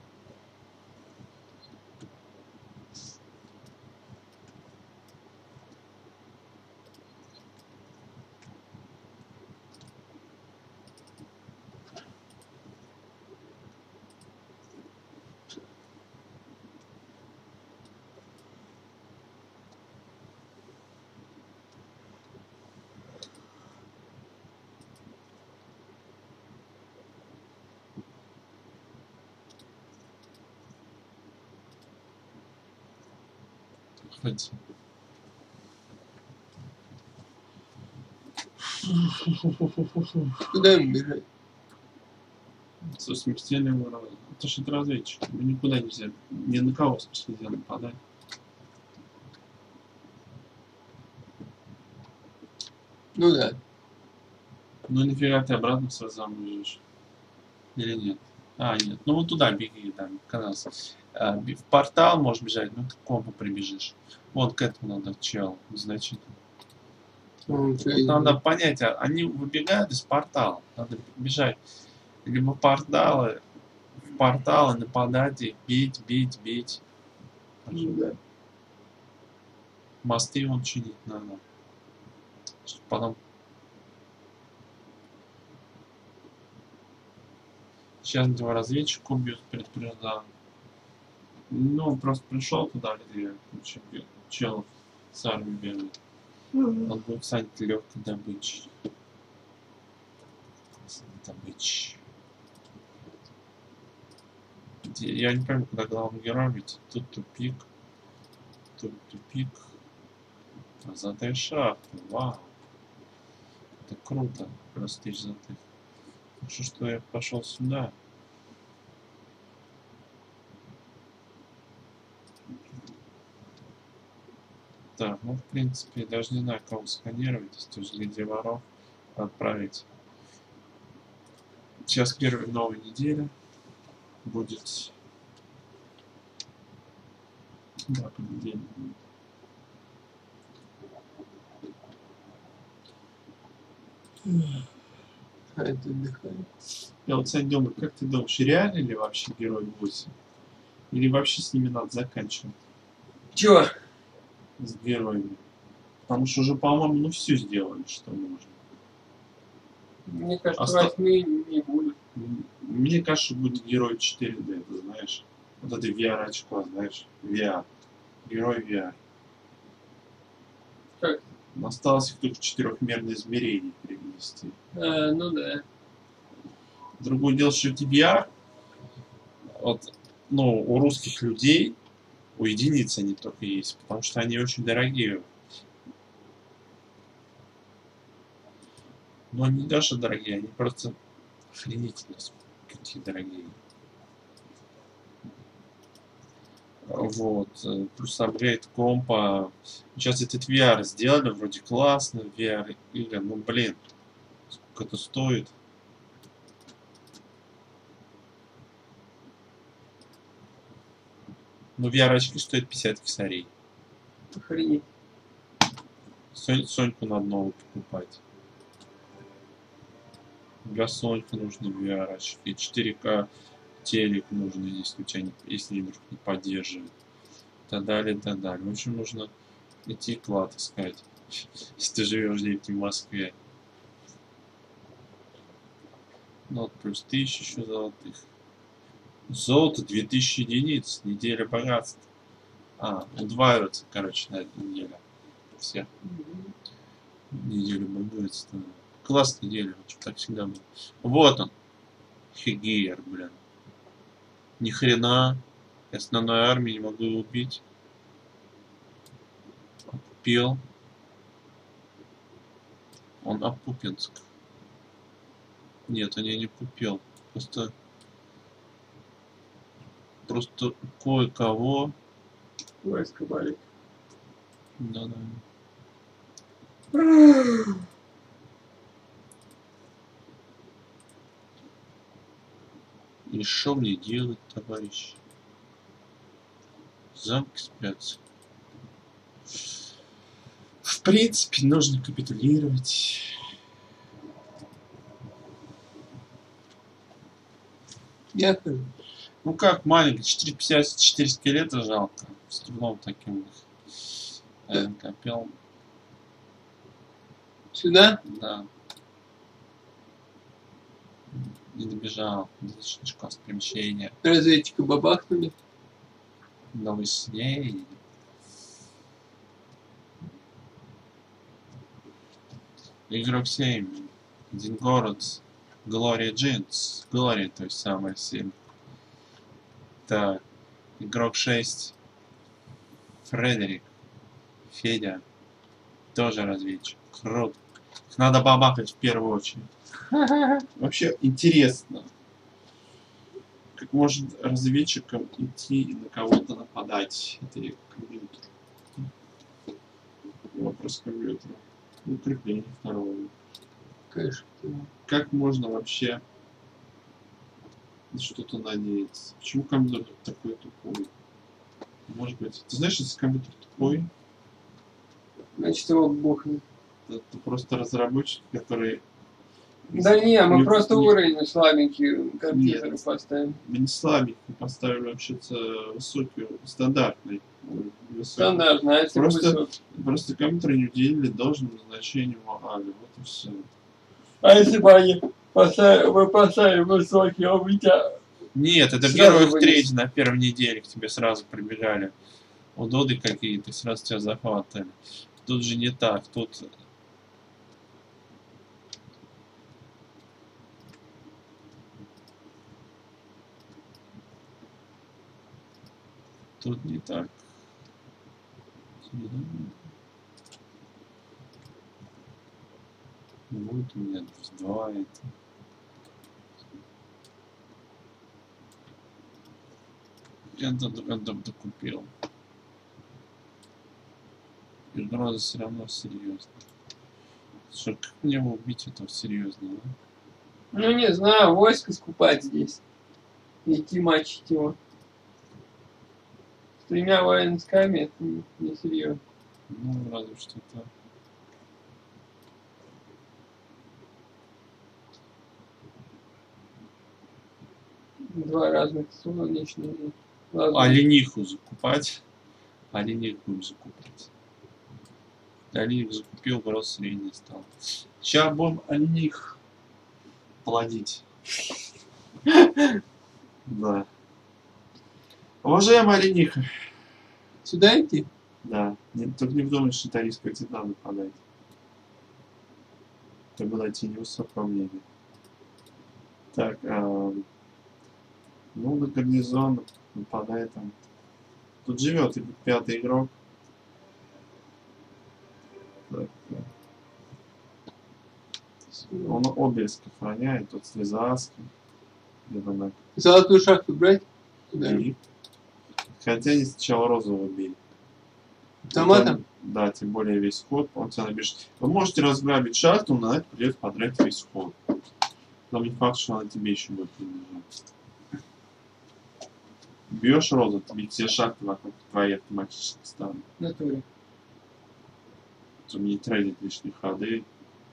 Хоть. Куда им бежать? Со смертельным уровнем. Это же разведчик. Мы никуда нельзя. Ни на кого, в смысле, нельзя нападать. Ну да. Ну нифига ты обратно сразу бежишь. Или нет? А, нет. Ну вот туда беги, там, канался. В портал можешь бежать, ну ты к компу прибежишь. Вот к этому надо, чел, значит. Ну, Вот надо понять, они выбегают из портала. Надо бежать либо в порталы, нападать их, бить, бить, бить. ну да. Мосты вон чинить надо. Чтобы потом... Сейчас его разведчик убьют, предупреждал. Ну, он просто пришел туда, где чел с армией бегает. Он будет станет легкой добычей. Я не помню, когда главный герой, ведь тут тупик, золотые шахты, вау, это круто, простые золотых. Хорошо, что я пошел сюда. Так, ну в принципе, даже не знаю, кого сканировать, если уже где воров отправить. Сейчас первая новая неделя будет. Да, понедельник будет. А это отдыхает. Я вот, кстати, думаю, как ты думаешь, реально ли вообще герой 8? Или вообще с ними надо заканчивать? Чего? С героями. Потому что уже, по-моему, ну все сделали, что можно. Мне кажется, 8 не будет. Мне кажется, будет герой 4D, ты знаешь. Вот это VR-очко, знаешь. VR. Герой VR. Как? Осталось их только в 4-мерное измерение перенести. Ну да. Другое дело, что эти VR, вот, ну, у русских людей, у единиц они только есть, потому что они очень дорогие. Но они не даже дорогие, они просто охренительно какие дорогие. Вот. Плюс апгрейд компа. Сейчас этот VR сделали, вроде классно, VR игры, ну блин, сколько это стоит. Ну VR-очки стоят 50 косарей. Охренеть. Соньку надо новую покупать. Для Соньки нужны VR-очки. 4К телек нужно, если у тебя не, если вдруг не поддерживает. И так далее, и так далее. В общем, нужно идти клад искать, если ты живешь где-то в Москве. Ну вот плюс 1000 еще золотых. Золото 2000 единиц. Неделя богатства. Удваивается, короче, на этой неделе. Все. Неделю богатства. Классная неделя, так всегда было. Вот он. Хигеер, блин. Ни хрена. Основной армии не могу его убить. Опупел. Он Опупинск. Нет, он не купил. Просто кое-кого. Войска валит. Да-да. И что мне делать, товарищ? Замки спрятаться. В принципе, нужно капитулировать. Я хожу. Ну как маленький, 4 скелета жалко. С трудом таким копил. Сюда? Да. Не добежал. Достаточно с перемещения. Разведчика бабахнули. Но вы с ней. Игрок 7. Один город. Глория Джинс. Глория, то есть самая сильная. Так. Игрок 6. Фредерик. Федя. Тоже разведчик. Круто. Их надо бабахать в первую очередь. Вообще интересно. Как может разведчикам идти и на кого-то нападать? Это компьютер. Вопрос компьютера. Укрепление второго. Конечно. Как можно вообще на что-то надеяться? Почему компьютер такой тупой? Может быть, ты знаешь, если компьютер тупой, Значит, его бухнет. это просто разработчик, который... Да не, мы просто не, уровень слабенький компьютеры поставим. мы не слабенький, поставили вообще-то высокий, стандартный. Высокий. Стандартно, а если высокий? Просто компьютеры не уделили должному значению али. Вот и все. А если бы они поставили высокий, а у меня... Нет, это Сразу первый, вынес. третий на первой неделе к тебе сразу прибегали. Удоды какие-то, сразу тебя захватывали. Тут же не так, тут... Тут не так. Будет у меня два это. Я докупил. И угроза все равно серьезно. Что, как мне его убить этого серьезно, да? Ну не знаю, войско скупать здесь. И идти мочить его. С 3 воинсками это не серьезно. Ну, разве что так. Два разных солнечных. Олениху закупать. Олених будем закупать. Олених закупил, угроз средний стал. Сейчас будем олених плодить. Да. Уважаемая олениха. Сюда идти? Да. Только не вздумай, что Тарийская цена нападает. Это было идти невысокого мнения. Так, ну, на гарнизон нападает там. Тут живет и 5-й игрок. Так, он обелиск охраняет, тут с Лизарским. Золотую шахту брать? Да. Хотя они сначала розового били. Автоматом? Да, тем более весь ход, он тебя набежит. Вы можете разграбить шахту, но на это придется потратить весь ход. Но не факт, что она тебе еще будет принадлежать. Бьешь розу, тебе все шахты вокруг твоей автоматически станут. В натуре. Чтобы не тратить лишние ходы.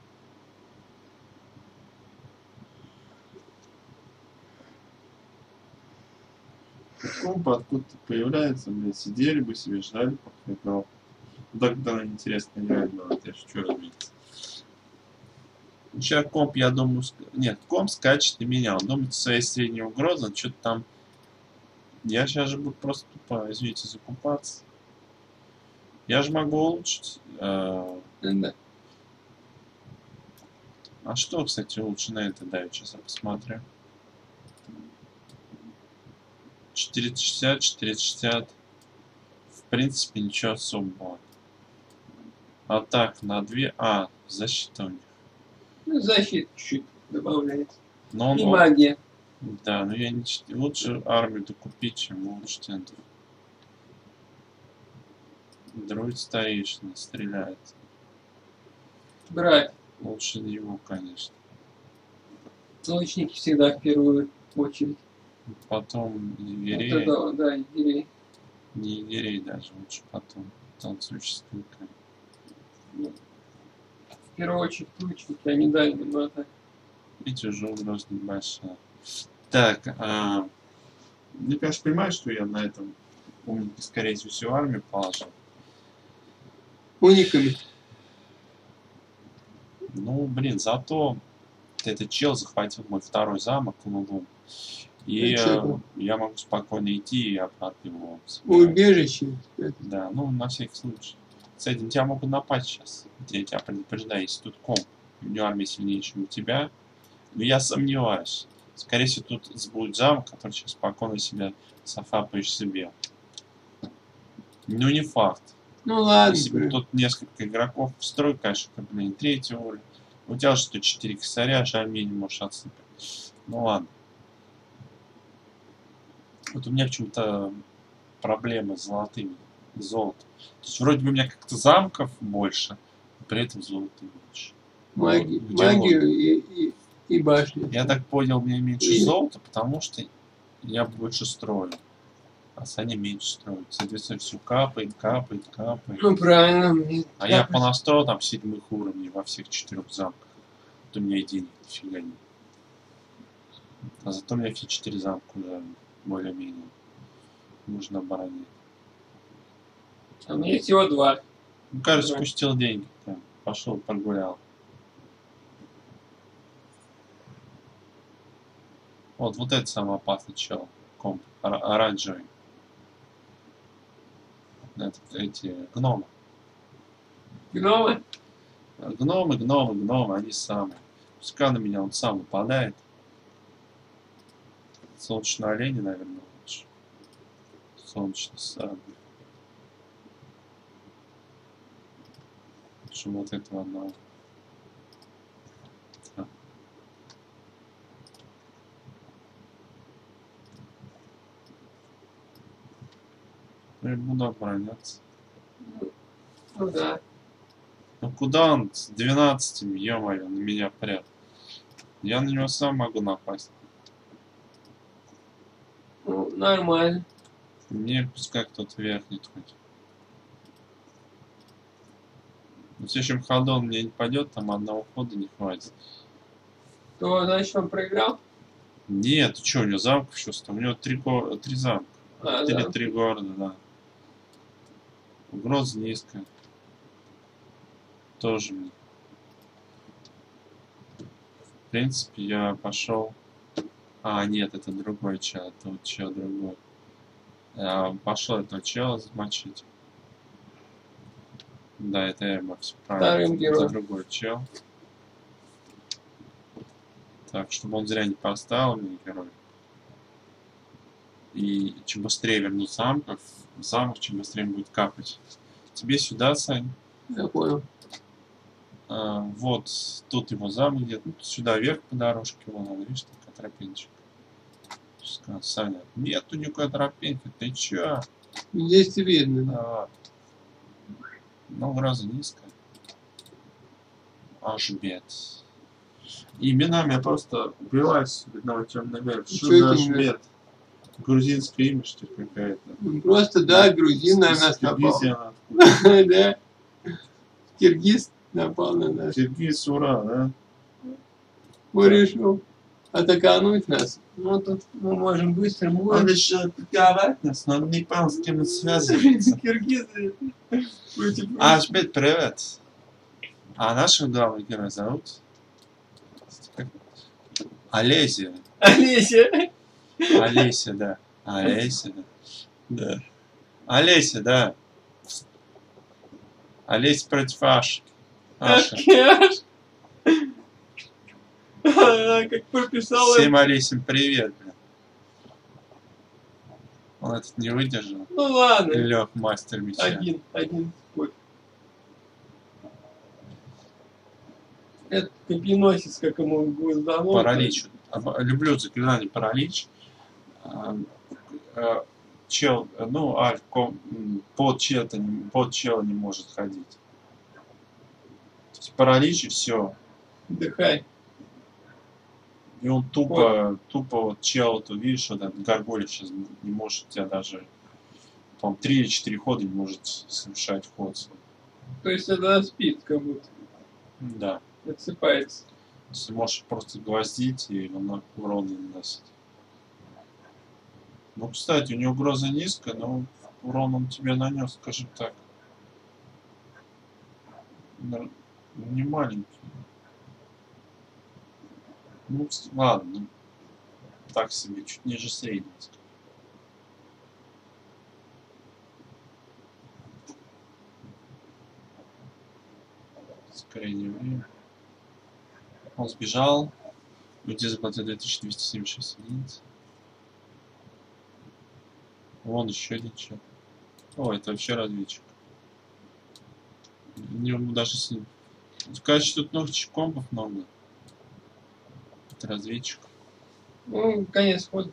Компа откуда-то появляется, блин, сидели бы себе, ждали, пока играл. Так тогда интересно играть было, я шучу, разумеется. Сейчас комп, я думаю, нет, комп скачет не меня, он думает своей средней угрозы, что-то там. Я сейчас же буду просто тупо, извините, закупаться. Я же могу улучшить. Да. А что, кстати, лучше на это дают? Сейчас я посмотрю. 460, 460. В принципе, ничего особого. А так, на 2... А, защита у них. Ну, защита чуть-чуть добавляется. Но он, И магия. Да, но я не... Лучше армию докупить, чем улучшить это. Дроид старейшина стреляет. Брать. Лучше его, конечно. Лучники всегда в первую очередь. Потом егерей. Вот это, да, егерей. Не егерей даже, лучше потом. Танцующий стылка. В первую очередь лучники, а не дальние атаки. Видите, уже угроза небольшая. Так, мне, конечно, понимаешь, что я на этом умнике, скорее всего, всю армию положил. Униками. Ну, блин, зато этот чел захватил мой второй замок Лулу. И я могу спокойно идти и обратно его собирать. Убежище. Да, ну, на всякий случай. С этим тебя могут напасть сейчас. Я тебя предупреждаю, если тут комп, у него армия сильнее, чем у тебя. Но я сомневаюсь. Скорее всего, тут будет замок, который сейчас спокойно себя зафапаешь себе. Ну, не факт. Ну ладно. Если бы тут несколько игроков в строй, конечно, как, блин, 3-й уровень. У тебя же тут 4 косаря, жаль, мне не можешь отсыпать. Ну ладно. Вот у меня почему-то проблемы с золотыми. Золото. То есть вроде бы у меня как-то замков больше. при этом золото меньше. Магию и башню. Я так понял, мне меньше И- золота, потому что я больше строю. А Саня меньше строит. Соответственно, все капает, капает, капает. Ну правильно, мне А я капать. понастроил там 7 уровней во всех 4 замках. Вот у меня и денег дофига нет. А зато у меня все 4 замка уже более-менее можно оборонять. А мне всего 2. Ну, кажется, Да. спустил деньги. Там, пошел прогулял. Вот это самый опасный чел. Комп. Оранжевый. Эти гномы. Гномы? Гномы, они самые. Пускай на меня он сам нападает. Солнечный олень, наверное, лучше. Солнечный сад. Лучше вот этого одного. Так. Я буду обороняться. Ну да. Ну куда он с 12, ё-моё, на меня прет. Я на него сам могу напасть. Ну, нормально. Мне пускай кто-то верхнет хоть. В следующем ходу он мне не пойдет, там одного хода не хватит. То, значит, он проиграл? Нет, ты что, у него замков еще 100? У него 3 замка. А, Или да. 3 города, да. Угроза низкая. Тоже мне. В принципе, я пошел. А, нет, это другой чел. Это вот чел другой. Я пошел этого чела замочить. Да, это я все правильно. Вторым Это героем. другой чел. Так, чтобы он зря не поставил мне герой. И чем быстрее верну замок, чем быстрее будет капать. Тебе сюда, Сань. Я понял. Вот тут его замок где-то. Ну, сюда вверх по дорожке. Вон он, видишь, такая тропинчик. Сказал, Саня, нету никакой тропинки. Ты чё? Здесь видно, да. А, ну, угроза низкая. Аж бед. Именами я просто убиваюсь на темный мир. Что Чё за это Ашбет? Грузинское имя, что ли, какая-то? Просто, да, грузин на нас напал. Киргизия откуда? Да. Киргиз напал на нас. Киргиз, ура, да? Он решил атакануть нас. Ну, тут мы можем быстро Он решил атаковать нас, но он не понял, с кем он связывается. Киргизы. Ашбет, привет. А нашего главного героя зовут? Олеся. Олеся. Олеся, да. Олеся, да. Да. Олеся, да. Олеся против Аши. Аша. Как прописала. Всем Олесям привет, блин. Он этот не выдержал. Ну ладно. Лег мастер меча. Один спой. Это копьеносец, как ему будет дано. Паралич. Люблю заклинание паралич. Чел, ну, альф, под чела не может ходить. То есть паралич и все. Отдыхай. И он тупо вот чел, ты видишь, вот этот Гарголь сейчас не может тебя даже, по-моему, 3 или 4 хода не может совершать ход свой. То есть это спит, как будто. Да. Отсыпается. Ты можешь просто гвоздить, и он урон не наносит. Ну, кстати, у него угроза низкая, но урон он тебе нанес, скажем так. Не маленький. Ну, ладно, ну, так себе, чуть ниже среднего. Скорее время. Он сбежал. Люди заплатили 2276 единиц. Вон еще один человек. О, это вообще разведчик. У него даже с ним. Кажется, тут новых компов много. Это разведчик. Ну, конец хода.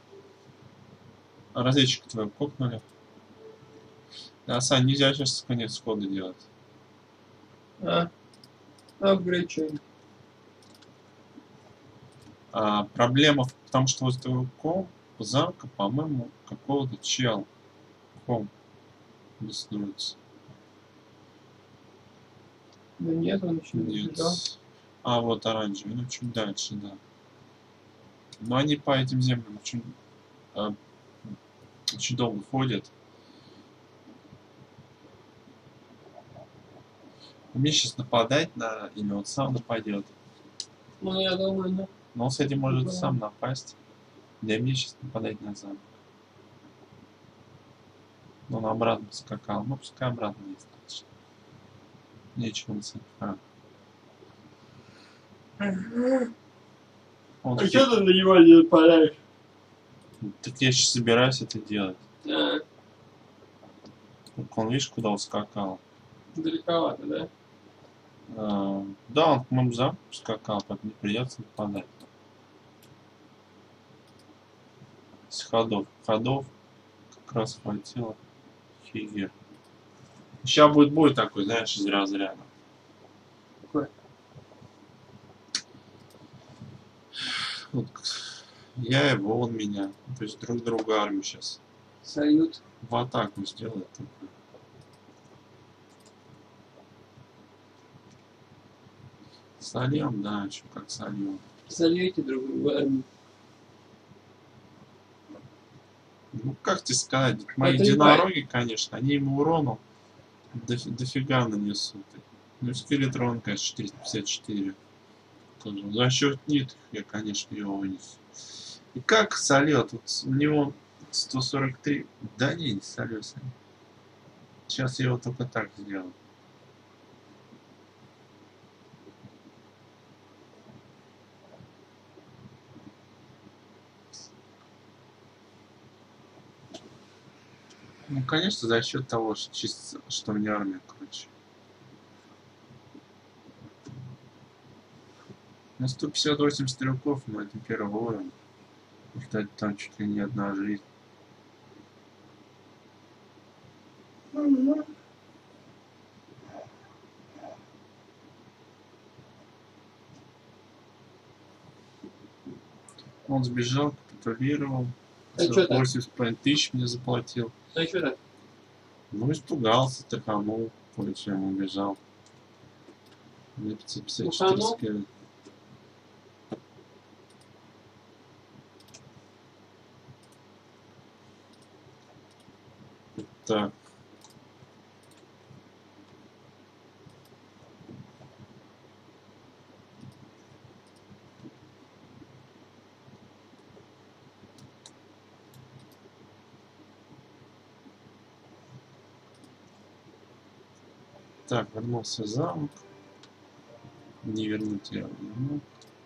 А разведчика твоего кокнули. Да, Сань, нельзя сейчас конец хода делать. А? Апгрейд что? Проблема в том, что возле того замка, по-моему, какого-то чел беснуется. Да нет, он еще не Нет. бежал. Вот оранжевый, ну чуть дальше, да. Но они по этим землям очень долго ходят. Мне сейчас нападать или он сам нападет. Ну, я думаю, да. Но он с этим может Да. сам напасть. Да и мне сейчас нападать на замок. Но он обратно скакал. Ну, пускай обратно есть. Значит. Нечего насыпать. Он А что ты на него не нападаешь? Так я сейчас собираюсь это делать. А, Так он, видишь, куда ускакал? далековато, да? Да, он к моему замку скакал, поэтому не придется нападать. С ходов как раз хватило. Фигер. Сейчас будет бой такой, знаешь, из разряда. Какой? Вот, я его, он меня. То есть друг друга армию сейчас Салют. в атаку сделает. Сольем, да, что как сольем. Сольете друг друга армию. Ну как тебе сказать, мои Это не единороги, конечно, они ему урону дофига нанесут. Ну и скелетрон, конечно, 454. Тоже. За счет них я, конечно, его вынесу. И как сольет? Вот у него 143. Да не солет. Сейчас я его только так сделаю. Ну, конечно, за счет того, что, чисто, что у меня армия круче. На 158 стрелков, но это первый уровень. Кстати, там чуть ли не одна жизнь. Он сбежал, капитулировал. А чё так? 80 тысяч мне заплатил. А что так? Ну, испугался, таханул, кое-чем убежал. Мне 554 Уханул? скелет. Так. Так, вернулся в замок. Не вернуть я верну.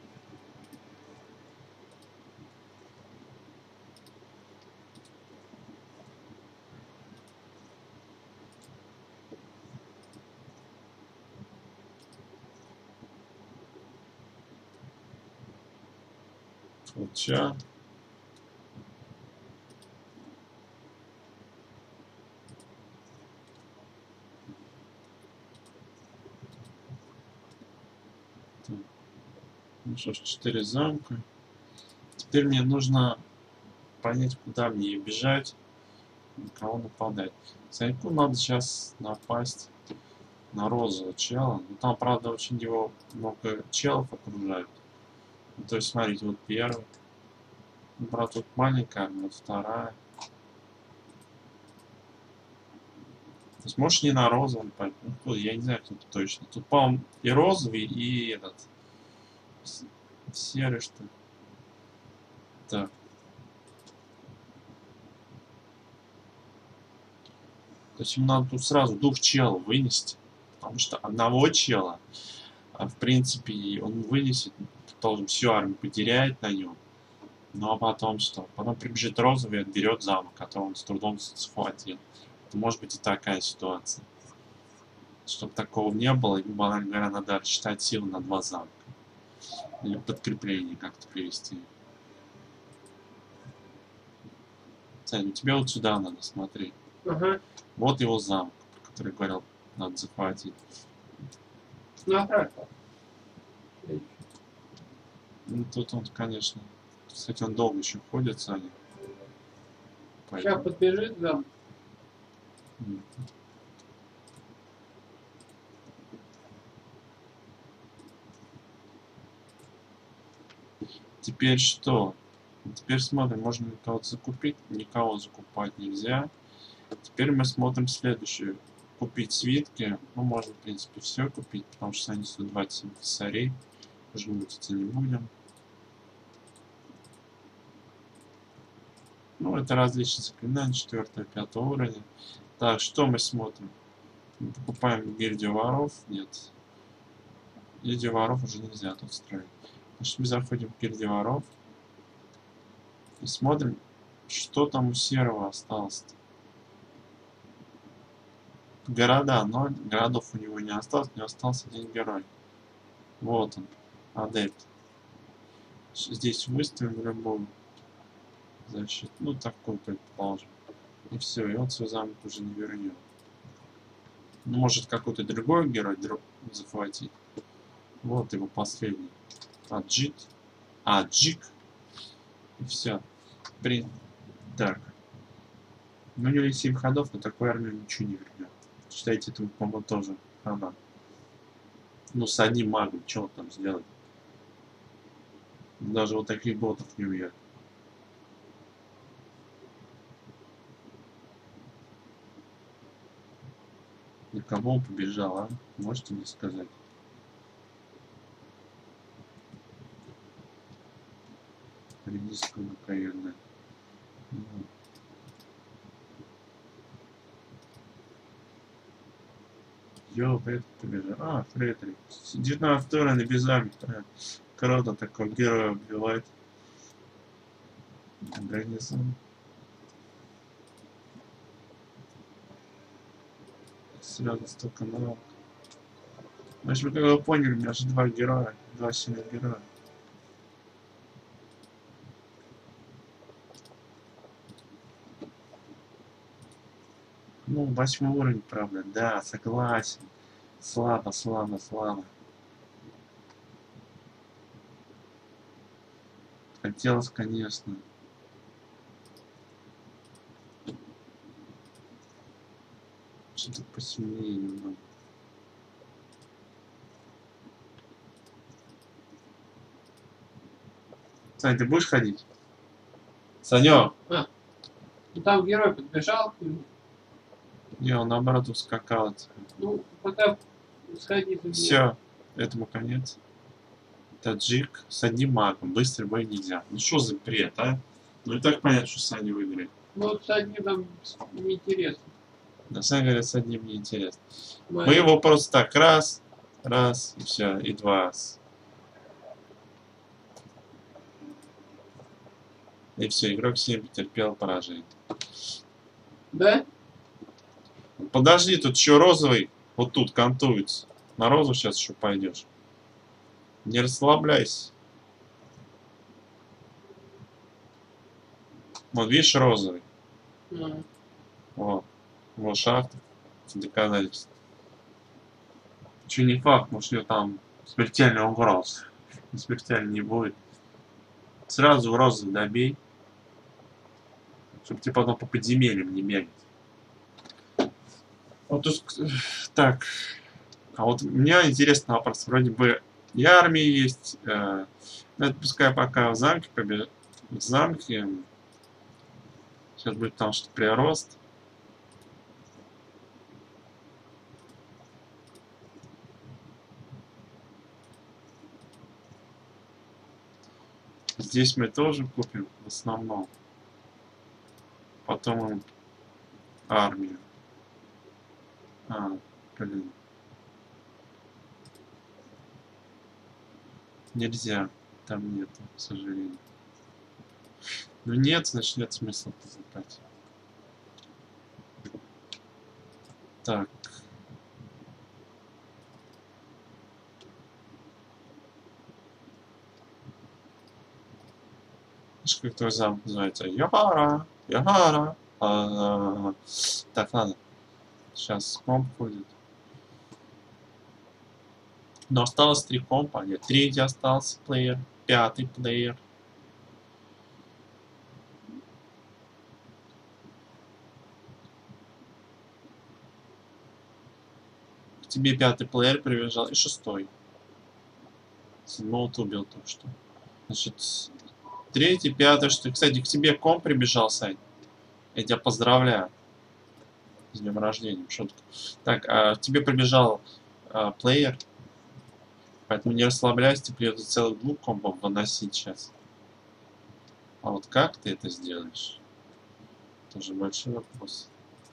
Вот сейчас. Ну что ж, 4 замка. Теперь мне нужно понять, куда мне бежать, на кого нападать. Саньку надо сейчас напасть на розового чела. Ну, там, правда, очень его много челов окружают. Ну, то есть, смотрите, вот первый. Ну, правда, тут маленькая, вот вторая. То есть, можешь не на розовом пойти. Ну, я не знаю, кто тут точно. Тут, по-моему, и розовый, и этот серый, что ли. Так. То есть ему надо тут сразу 2 челов вынести. Потому что одного чела, в принципе, он вынесет, должен всю армию потеряет на нем. Ну а потом что? Потом прибежит розовый и отберет замок, который он с трудом схватил. Это может быть и такая ситуация. Чтобы такого не было, ему, банально говоря, надо рассчитать силы на 2 замка. Или подкрепление как-то перевести. Сань, тебе вот сюда надо смотреть. Ага. Вот его замок, про который говорил, надо захватить. Накрат. Ну, тут он, конечно. Кстати, он долго еще ходит, Саня. Сейчас подбежит там. Теперь что? Теперь смотрим, можно ли кого-то закупить. Никого закупать нельзя. Теперь мы смотрим следующее. Купить свитки. Ну, можно, в принципе, все купить, потому что они 127 косарей. Уже мутиться не будем. Ну, это различные заклинания 4-5 уровня. Так, что мы смотрим? Мы покупаем гильдию воров. Нет. Гильдию воров уже нельзя тут строить. Значит, мы заходим в гильдию воров. И смотрим, что там у серого осталось-то. Города, но городов у него не осталось, у него остался один герой. Вот он, адепт. Здесь выставим любую защиту, ну такую предположим. И все, и он свой замок уже не вернет. Ну, может какой-то другой герой захватить. Вот его последний. Аджик. И все. Так. Ну, у него есть 7 ходов, но такой армию ничего не вернет. Считайте, это, по-моему, тоже хана. Ну, с одним магом, что он там сделает? Даже вот таких ботов не уедет. И кому он побежал, а? Можете мне сказать? Редиска наверное. Йо, Фред побежал. А, Фредерик. 19 уровень без армии. Круто, такой герой убивает. Гарнизон. Сразу столько навыков. Значит, вы как вы поняли, у меня же 2 героя. 2 сильных героя. Ну, 8 уровень, правда. Да, согласен. Слабо. Хотелось, конечно. Что-то посильнее немного. Сань, ты будешь ходить? Санёк! Там герой подбежал к нему. Не, он наоборот ускакал. Ну, пока сходи. Все, этому конец. Таджик с одним магом. Быстрый бой нельзя. Ну что за бред, а? Ну и так понятно, что Саня выиграет. Ну вот с одним там неинтересно. Да, Саня говорит, с одним неинтересно. Мы его просто так раз, и все, и 2 раз. И все, игрок 7 потерпел поражение. Да? Подожди, тут еще розовый. Вот тут кантуется. На розу сейчас еще пойдешь. Не расслабляйся. Вот видишь розовый. Вот. Вот шахта. Доказательство. Че не факт, может у него там смертельный угроз. Смертельный не будет. Сразу в розовый добей. Чтобы тебе потом по подземельям не бегать. Вот тут, так. А вот у меня интересный вопрос. Вроде бы и армия есть. Но это пускай пока в замке побежит. В замке. Сейчас будет там что-то прирост. Здесь мы тоже купим в основном. Потом армию. Блин. Нельзя. Там нету, к сожалению. Ну нет, значит нет смысла покупать. Так. Как твой замок называется? Яхара. Так, ладно. Сейчас комп ходит. Но осталось 3 компа. Нет, 3 остался плеер. 5-й плеер. К тебе 5-й плеер прибежал и 6-й. 7-го ты убил только что. Значит, 3-й, 5-й, что... Кстати, к тебе комп прибежал, Сань. Я тебя поздравляю. С днем рождения, шутка. Так, к тебе прибежал плеер. Поэтому не расслабляйся, тебе придется целых 2 компов выносить сейчас. А вот как ты это сделаешь? Тоже большой вопрос.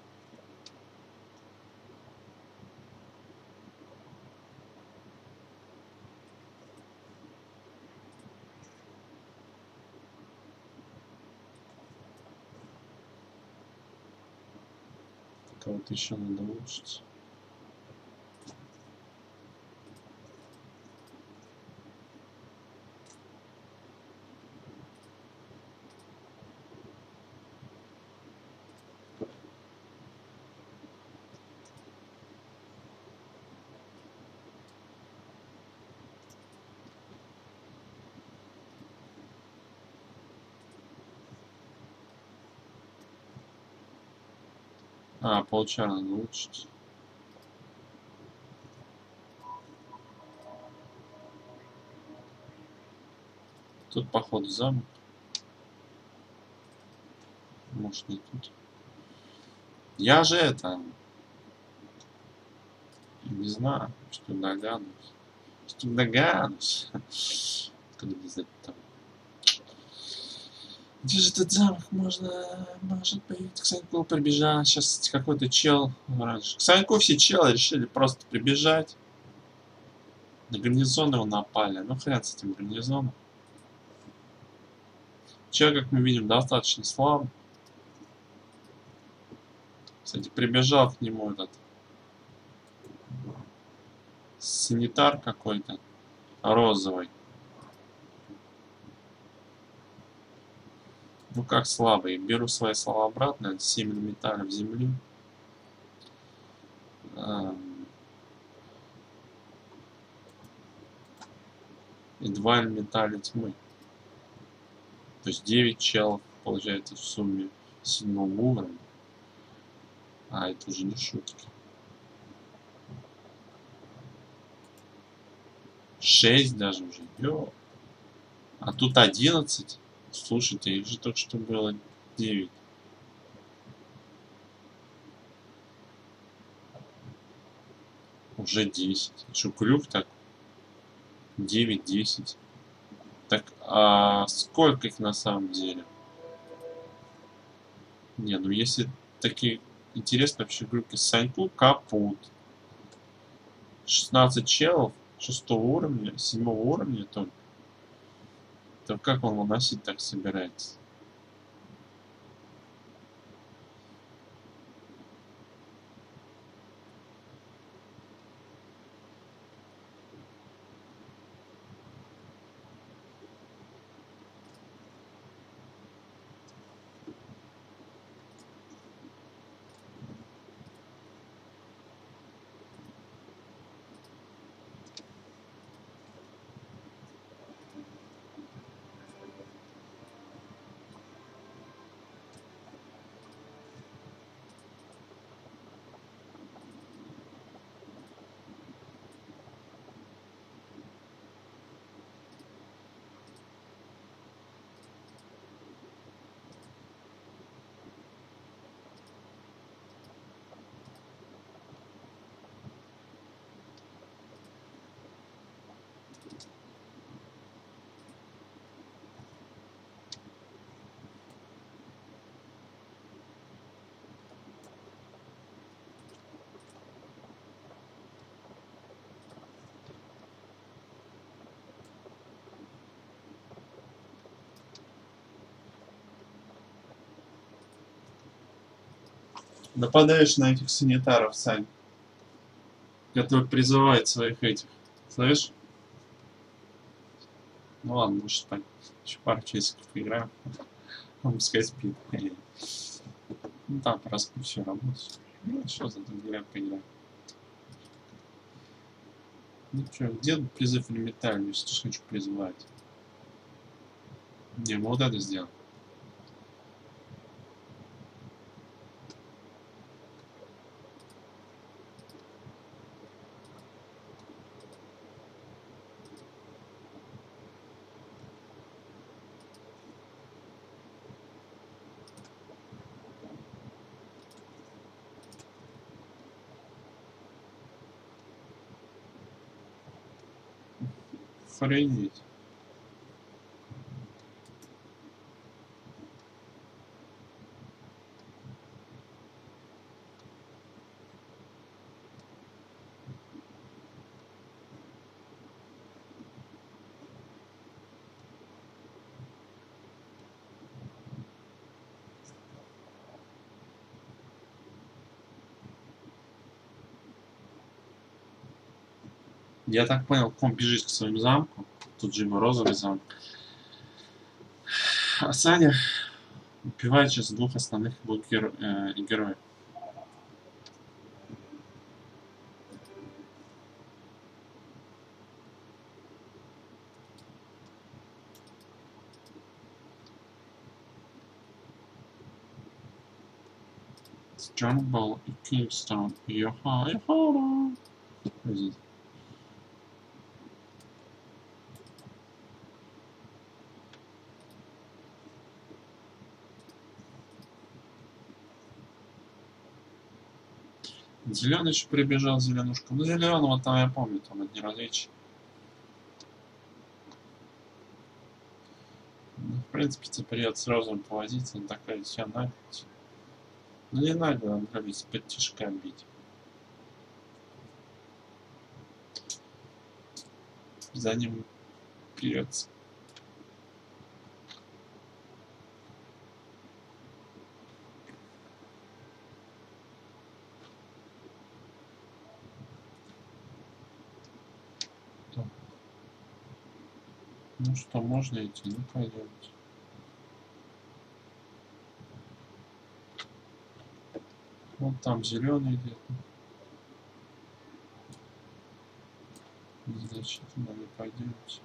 Кого-то еще надо улучшить. Получаю, надо улучшить. Тут, походу, замок. Может, не тут. Я же это... Не знаю, что догадываюсь. Что догадываюсь. Откуда взять там? Где же этот замок можно... Может быть, к Саньку прибежать. Сейчас какой-то чел раньше. К Саньку все челы решили просто прибежать. На гарнизон его напали. Ну хрен с этим гарнизоном. Чел, как мы видим, достаточно слаб. Кстати, прибежал к нему этот санитар какой-то розовый. Ну как слабый. Беру свои слова обратно. 7 металлов в землю. И 2 элементаля тьмы. То есть 9 челов получается в сумме 7-го уровня. Это уже не шутки. 6 даже уже. Йо. А тут 11. Слушайте, их же только что было 9. Уже 10. Что, крюк так? 9, 10. Так, а сколько их на самом деле? Не, ну если такие интересные вообще крюки. Саньку капут. 16 челов 6-го уровня, 7-го уровня только. То как он выносить так собирается? Нападаешь на этих санитаров, Сань, которые призывают своих этих. Слышишь? Ну ладно, может так. Еще пару часиков поиграем. Он пускай спит. Ну там раз все работает. Ну что за игра поиграем. Ну что, где призыв элементарный? Я что ж хочу призывать? Не, мы вот это сделаем. Охренеть. Я так понял, ком бежит к своему замку. Тут же его розовый замок. А Саня убивает сейчас двух основных героев. Стромбол и Кингстон. Йоха, йоха. Здесь. Зеленый еще прибежал, зеленушка. Ну, зеленого там я помню, там одни различия. Ну, в принципе, тебе придется сразу повозиться, он такая вся наглость. Ну, не нагло, надо ведь под тишка бить. За ним придется. Ну что, можно идти? Ну, пойдемте. Вон там зеленый где-то. Значит, надо пойдемте.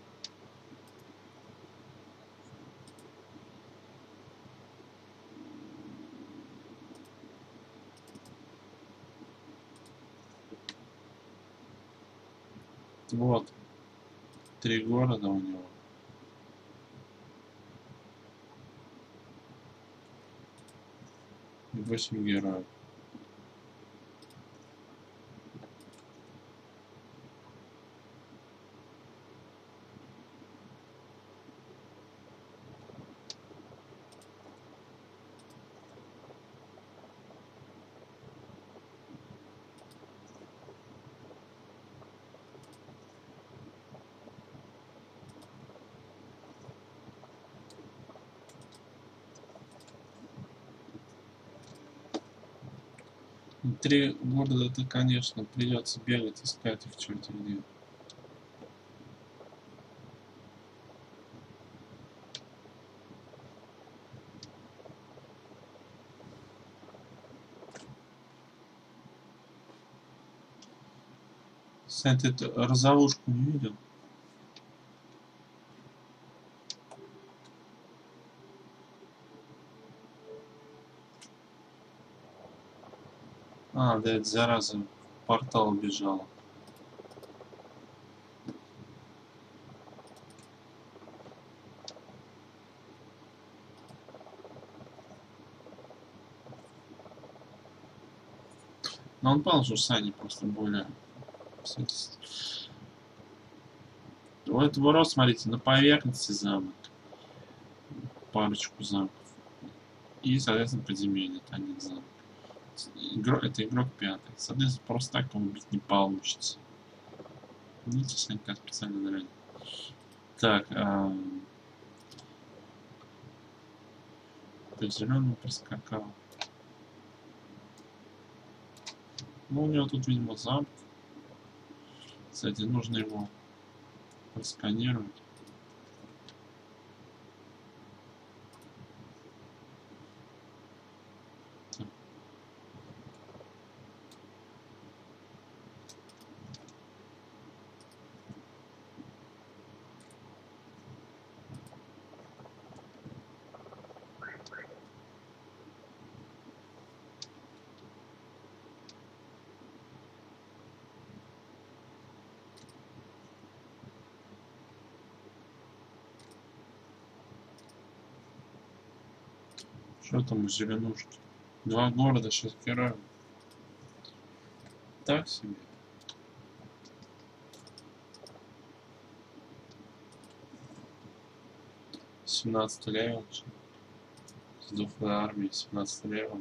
Вот. 3 города у него. И 8 героев. И 3 города, это, конечно, придется бегать, искать их черти где. Сань, ты эту розовушку не видел? А, да, это зараза в портал убежала. Но он понял, что Сани просто более... У этого роз, смотрите, на поверхности замок. Парочку замков. И, соответственно, подземелье, это один замок. Это игрок 5. Соответственно, просто так его убить не получится. Видите, Санька специально заранее. Так, ты зеленый проскакал. Ну, у него тут, видимо, замок. Кстати, нужно его просканировать. Так. Что там из зеленушки? 2 города сейчас героем. Так себе. Семнадцатый левел. Сдохлая армия, 17 левел.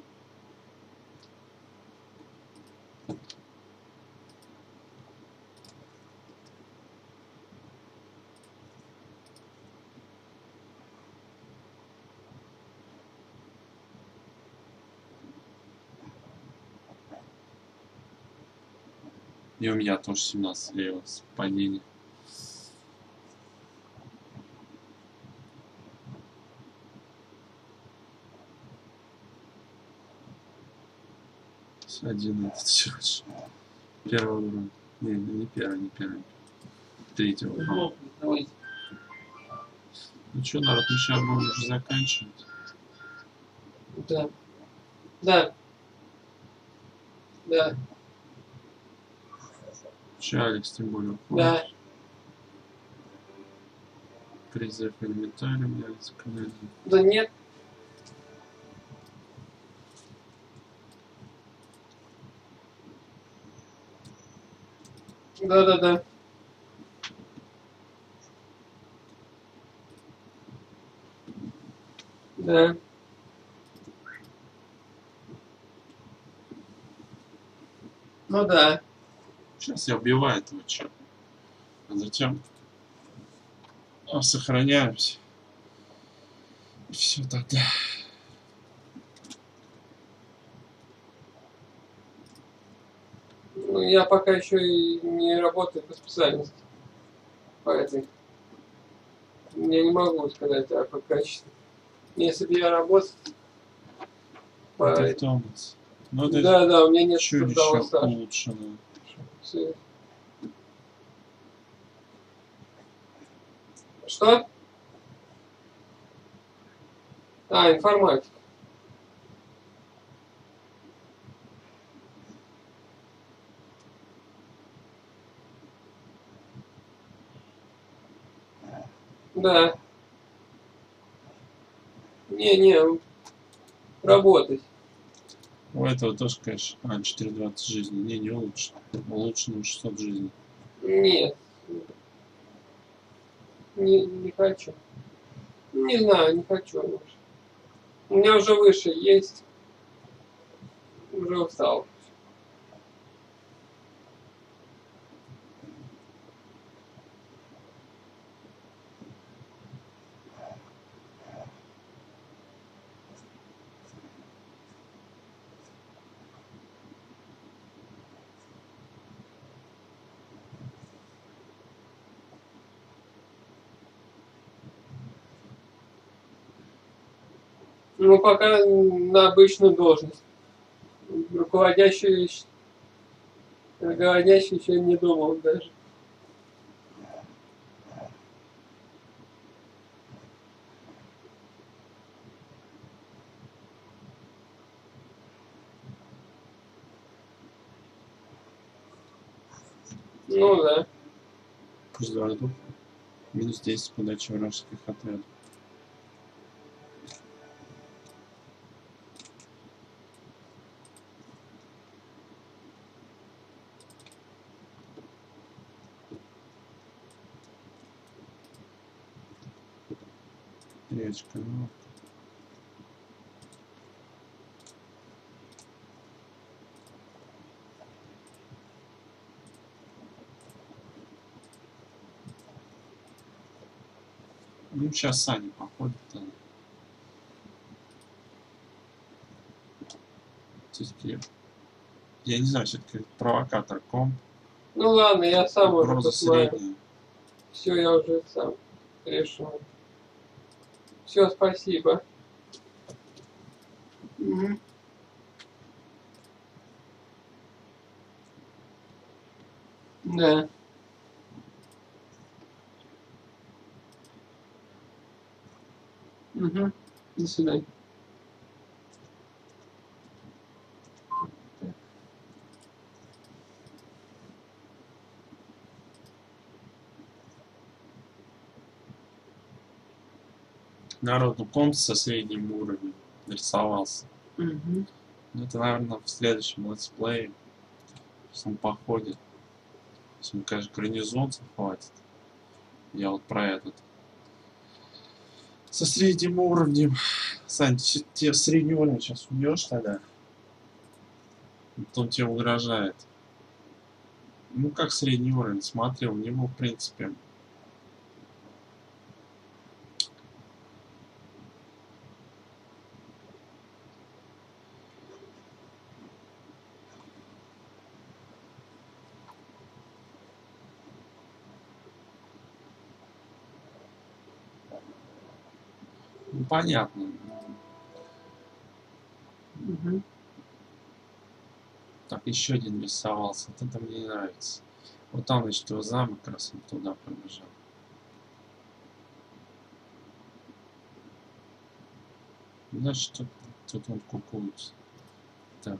И у меня тоже 17 левел с падением. С 11 сейчас. Первый уровень. Не первый. Третьего уровня. Давайте. Ну что, народ, мы сейчас будем уже заканчивать. Да. Да. Да. Че, Алекс, тем более Да. уходит. Призыв элементарным, Алекс, канале. Да нет. Да. Да. Ну да. Сейчас я убиваю этого чела. А затем сохраняемся. И все тогда. Ну, я пока еще и не работаю по специальности. По этой. Я не могу сказать по качеству. Если бы я работал по... Это Томас. Ну, это Да, у меня нет чудище трудового стажа. улучшенное. Что? Информатика. Да. Не, работать. У этого тоже, конечно, 420 жизней. Не улучшено. Улучшено 600 жизней. Нет. Не хочу. Не знаю, не хочу. У меня уже выше есть. Уже устал. Ну, пока на обычную должность. Руководящую еще не думал даже. Ну да. Пусть два духа. Минус 10 подачи вражеских отрядов. Речка, ну. Ну, сейчас Саня походит. Все-таки, я не знаю, все-таки провокатор комп. Ну ладно, я сам уже Угроза посмотрю. средняя. Все, я уже сам решил. Все, спасибо. Мгм. Да. Угу. До свидания. Народ, ну комп со средним уровнем. нарисовался. Мгм. Ну, это, наверное, в следующем летсплее. Сейчас он походит. Если мне, конечно, гарнизонцев хватит. Я вот про этот. Со средним уровнем. Сань, тебе средний уровень сейчас убьешь тогда? Он тебе угрожает. Ну как средний уровень? Смотри, у него в принципе. Ну понятно. Мгм. Так, еще один рисовался. Вот это мне не нравится. Вот там, значит, его замок как раз он туда побежал. Значит, тут он кукуется. Так.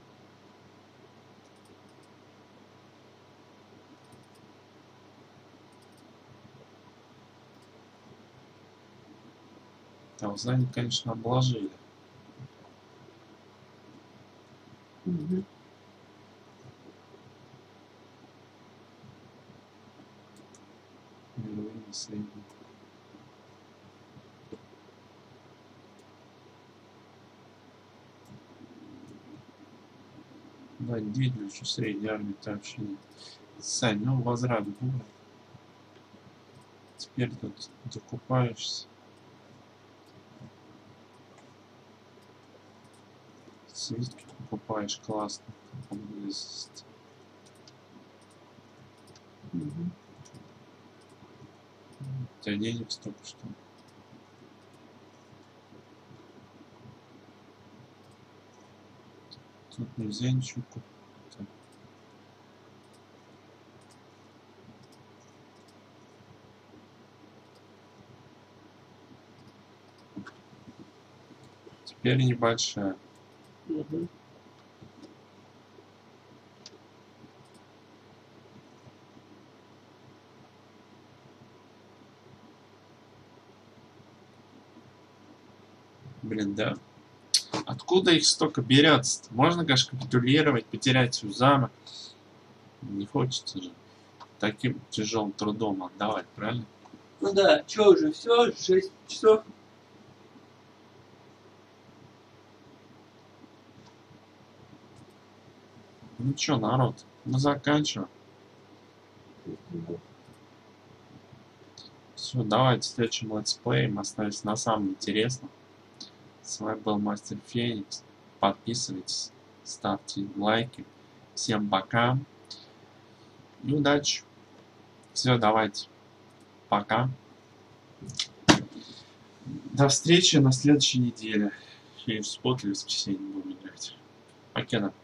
Там здание, конечно, обложили. Мгм. Мировые наследие. Да, видно, что средней армии-то вообще нет. Сань, ну возврат в город. Теперь тут закупаешься. Свитки покупаешь, классно. Поблизости. Мгм. У тебя денег столько, что ли? Тут нельзя ничего купить. Так. Теперь небольшая. Мгм. Блин, да. Откуда их столько берется? Можно, конечно, капитулировать, потерять свой замок. Не хочется же таким тяжелым трудом отдавать, правильно? Ну да, что уже, все, 6 часов. Ну чё, народ, мы заканчиваем. Все, давайте в следующем летсплее мы остановимся на самом интересном. С вами был Мастер Феникс. Подписывайтесь, ставьте лайки. Всем пока и удачи. Все, давайте. Пока. До встречи на следующей неделе. Или в субботу, или в воскресенье будем играть. Покеда.